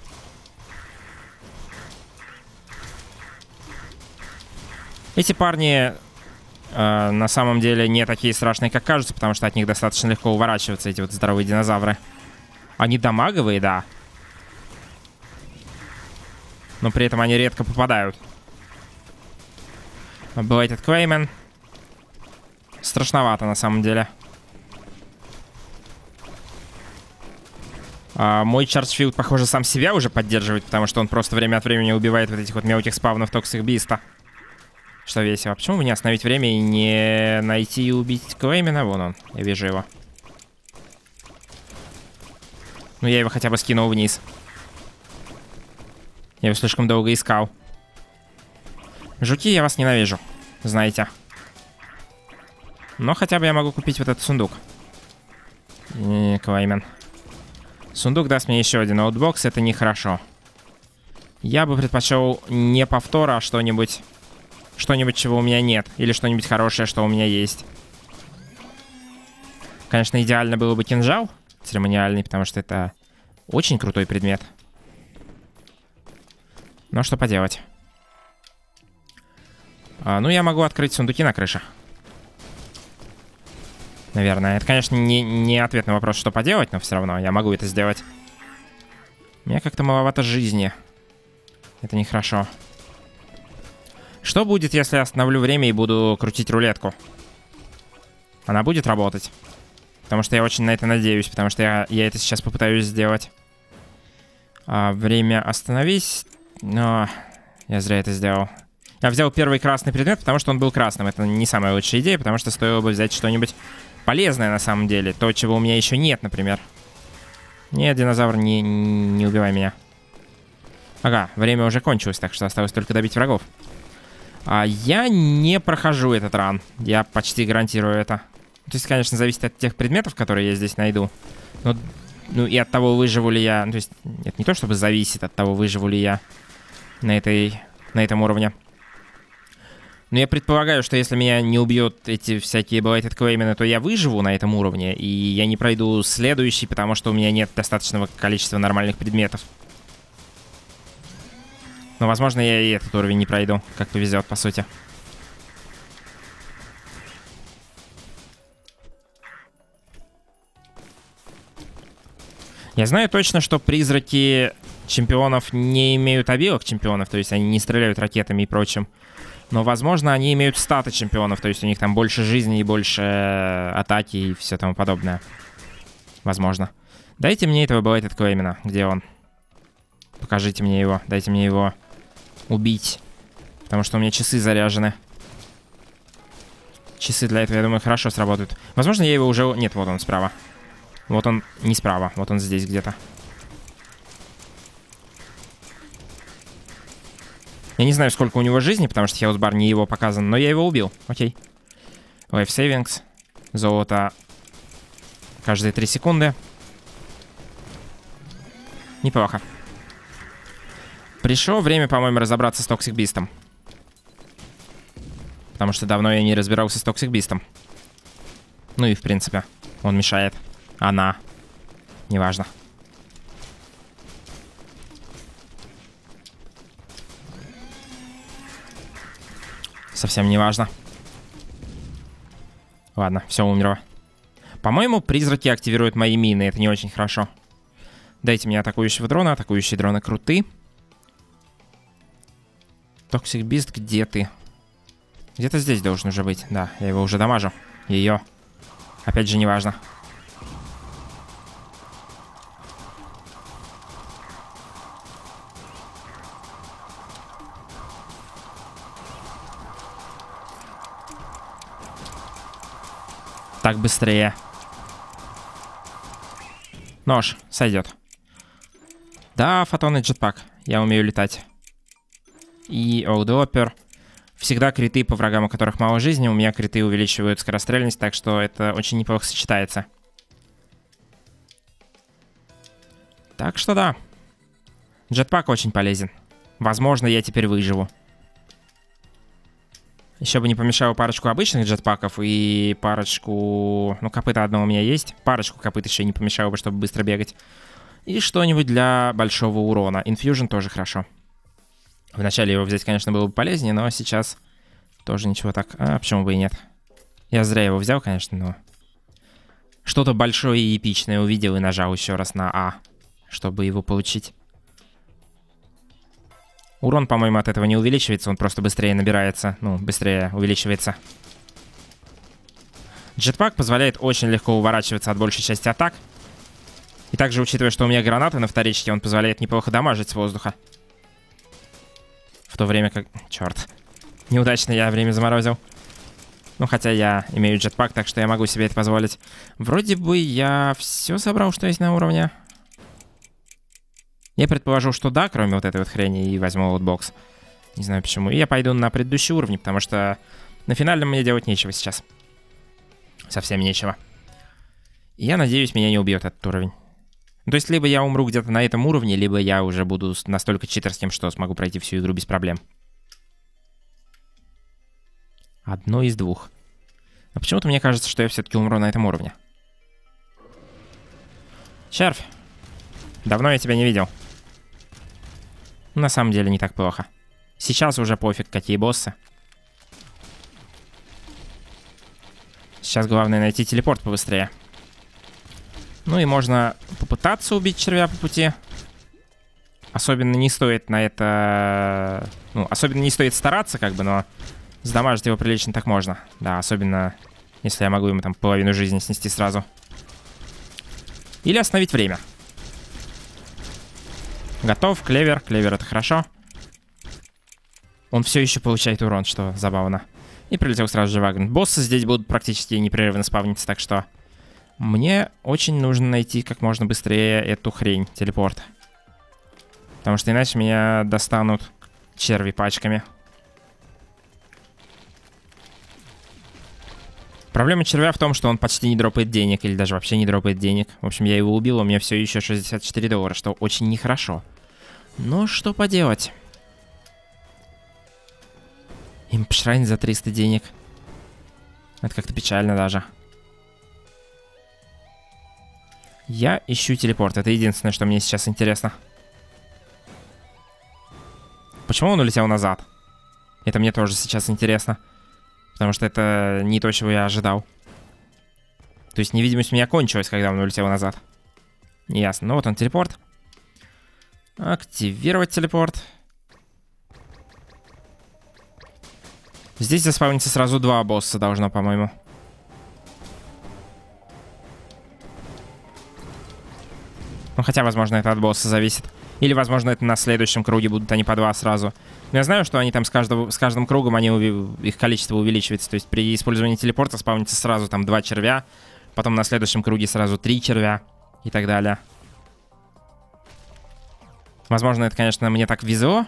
Эти парни э, на самом деле не такие страшные, как кажутся, потому что от них достаточно легко уворачиваться, эти вот здоровые динозавры. Они дамаговые, да. Но при этом они редко попадают. Blighted Clayman. Страшновато на самом деле. А, мой Чарджфилд, похоже, сам себя уже поддерживает, потому что он просто время от времени убивает вот этих вот мелких спавнов Токсик Биста. Что весело. Почему бы не остановить время и не найти и убить Клеймена? Вон он, я вижу его. Ну, я его хотя бы скинул вниз. Я его слишком долго искал. Жуки, я вас ненавижу, знаете. Но хотя бы я могу купить вот этот сундук. И, Клеймен. Сундук даст мне еще один аутбокс, это нехорошо. Я бы предпочел не повтор, а что-нибудь... Что-нибудь, чего у меня нет. Или что-нибудь хорошее, что у меня есть. Конечно, идеально было бы кинжал церемониальный, потому что это очень крутой предмет. Но что поделать. А, ну, я могу открыть сундуки на крыше. Наверное. Это, конечно, не, не ответ на вопрос, что поделать, но все равно я могу это сделать. У меня как-то маловато жизни. Это нехорошо. Что будет, если я остановлю время и буду крутить рулетку? Она будет работать? Потому что я очень на это надеюсь, потому что я, я это сейчас попытаюсь сделать. А, время остановись. Но я зря это сделал. Я взял первый красный предмет, потому что он был красным. Это не самая лучшая идея, потому что стоило бы взять что-нибудь полезное на самом деле. То, чего у меня еще нет, например. Нет, динозавр, не, не убивай меня. Ага, время уже кончилось, так что осталось только добить врагов. А я не прохожу этот ран. Я почти гарантирую это. То есть, конечно, зависит от тех предметов, которые я здесь найду. Но, ну и от того, выживу ли я. Ну, то есть, это не то, чтобы зависит от того, выживу ли я на, этой, на этом уровне. Но я предполагаю, что если меня не убьют эти всякие Blighted Claimants, то я выживу на этом уровне. И я не пройду следующий, потому что у меня нет достаточного количества нормальных предметов. Но, возможно, я и этот уровень не пройду, как повезет, по сути. Я знаю точно, что призраки чемпионов не имеют обилок чемпионов, то есть они не стреляют ракетами и прочим. Но, возможно, они имеют статы чемпионов, то есть у них там больше жизни и больше атаки и все тому подобное. Возможно. Дайте мне этого Blighted Claimant. Где он? Покажите мне его. Дайте мне его убить. Потому что у меня часы заряжены. Часы для этого, я думаю, хорошо сработают. Возможно, я его уже... Нет, вот он справа. Вот он не справа. Вот он здесь где-то. Я не знаю, сколько у него жизни, потому что хелсбар не его показан, но я его убил. Окей. Life savings. Золото каждые три секунды. Неплохо. Пришло время, по-моему, разобраться с Toxic Beast'ом. Потому что давно я не разбирался с Toxic Beast'ом. Ну и, в принципе, он мешает. Она. Неважно. Совсем не важно. Ладно, все умерло. По-моему, призраки активируют мои мины. Это не очень хорошо. Дайте мне атакующего дрона. Атакующие дроны круты. Toxic Beast, где ты? Где-то здесь должен уже быть. Да, я его уже дамажу. Ее. Опять же, не важно. Так быстрее. Нож, сойдет. Да, фотон и джетпак. Я умею летать. И олдопер. Всегда криты по врагам, у которых мало жизни. У меня криты увеличивают скорострельность, так что это очень неплохо сочетается. Так что да. Джетпак очень полезен. Возможно, я теперь выживу. Еще бы не помешало парочку обычных джетпаков и парочку... Ну, копыта одного у меня есть. Парочку копыт еще не помешало бы, чтобы быстро бегать. И что-нибудь для большого урона. Инфьюжн тоже хорошо. Вначале его взять, конечно, было бы полезнее, но сейчас тоже ничего так... А почему бы и нет? Я зря его взял, конечно, но... Что-то большое и эпичное увидел и нажал еще раз на А, чтобы его получить. Урон, по-моему, от этого не увеличивается, он просто быстрее набирается. Ну, быстрее увеличивается. Джетпак позволяет очень легко уворачиваться от большей части атак. И также, учитывая, что у меня гранаты на вторичке, он позволяет неплохо дамажить с воздуха. В то время как... Черт. Неудачно я время заморозил. Ну, хотя я имею джетпак, так что я могу себе это позволить. Вроде бы я все собрал, что есть на уровне. Я предположу, что да, кроме вот этой вот хрени, и возьму лутбокс. Не знаю почему. И я пойду на предыдущий уровень, потому что на финальном мне делать нечего сейчас. Совсем нечего. И я надеюсь, меня не убьет этот уровень. То есть, либо я умру где-то на этом уровне, либо я уже буду настолько читерским, что смогу пройти всю игру без проблем. Одно из двух. Но почему-то мне кажется, что я все-таки умру на этом уровне. Червь. Давно я тебя не видел. На самом деле не так плохо. Сейчас уже пофиг, какие боссы. Сейчас главное найти телепорт побыстрее. Ну и можно попытаться убить червя по пути. Особенно не стоит на это... Ну, особенно не стоит стараться, как бы, но сдамажить его прилично так можно. Да, особенно если я могу ему там половину жизни снести сразу. Или остановить время. Готов, клевер. Клевер — это хорошо. Он все еще получает урон, что забавно. И прилетел сразу же Вагрант. Боссы здесь будут практически непрерывно спавниться, так что... Мне очень нужно найти как можно быстрее эту хрень, телепорт. Потому что иначе меня достанут черви пачками. Проблема червя в том, что он почти не дропает денег, или даже вообще не дропает денег. В общем, я его убил, у меня все еще шестьдесят четыре доллара, что очень нехорошо. Но что поделать? Импшрайн за триста денег. Это как-то печально даже. Я ищу телепорт, это единственное, что мне сейчас интересно. Почему он улетел назад? Это мне тоже сейчас интересно. Потому что это не то, чего я ожидал. То есть невидимость у меня кончилась, когда он улетел назад. Неясно. Ну вот он, телепорт. Активировать телепорт. Здесь заспавнится сразу два босса должно, по-моему. Ну, хотя, возможно, это от босса зависит. Или, возможно, это на следующем круге будут они по два сразу. Но я знаю, что они там с, каждого, с каждым кругом они, их количество увеличивается. То есть при использовании телепорта спавнится сразу там два червя. Потом на следующем круге сразу три червя. И так далее. Возможно, это, конечно, мне так везло.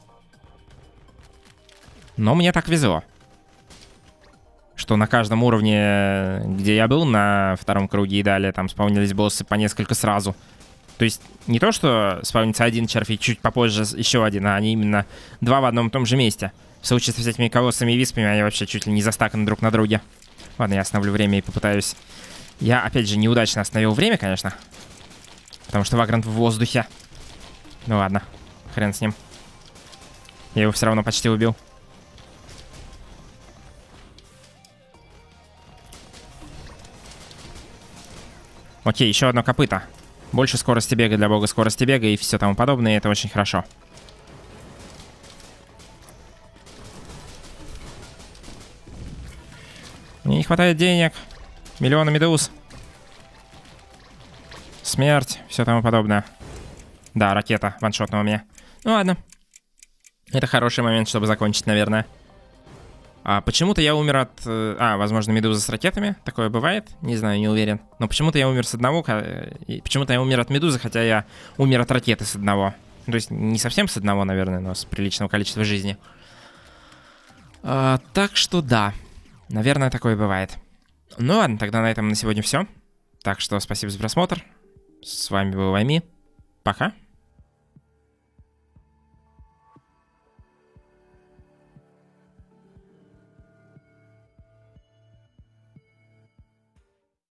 Но мне так везло. Что на каждом уровне, где я был, на втором круге и далее, там спавнились боссы по несколько сразу. То есть не то, что спавнится один червь и чуть попозже еще один, а они именно два в одном и том же месте. В случае с этими колоссами и виспами они вообще чуть ли не застаканы друг на друге. Ладно, я остановлю время и попытаюсь... Я, опять же, неудачно остановил время, конечно. Потому что Вагрант в воздухе. Ну ладно, хрен с ним. Я его все равно почти убил. Окей, еще одно копыто. Больше скорости бега для бога скорости бега и все тому подобное, и это очень хорошо. Мне не хватает денег. Миллионы медуз. Смерть, все тому подобное. Да, ракета ваншотная у меня. Ну ладно. Это хороший момент, чтобы закончить, наверное. А почему-то я умер от... А, возможно, медуза с ракетами. Такое бывает. Не знаю, не уверен. Но почему-то я умер с одного... Почему-то я умер от медузы, хотя я умер от ракеты с одного. То есть не совсем с одного, наверное, но с приличного количества жизни. А, так что да. Наверное, такое бывает. Ну ладно, тогда на этом на сегодня все. Так что спасибо за просмотр. С вами был Вайми. Пока.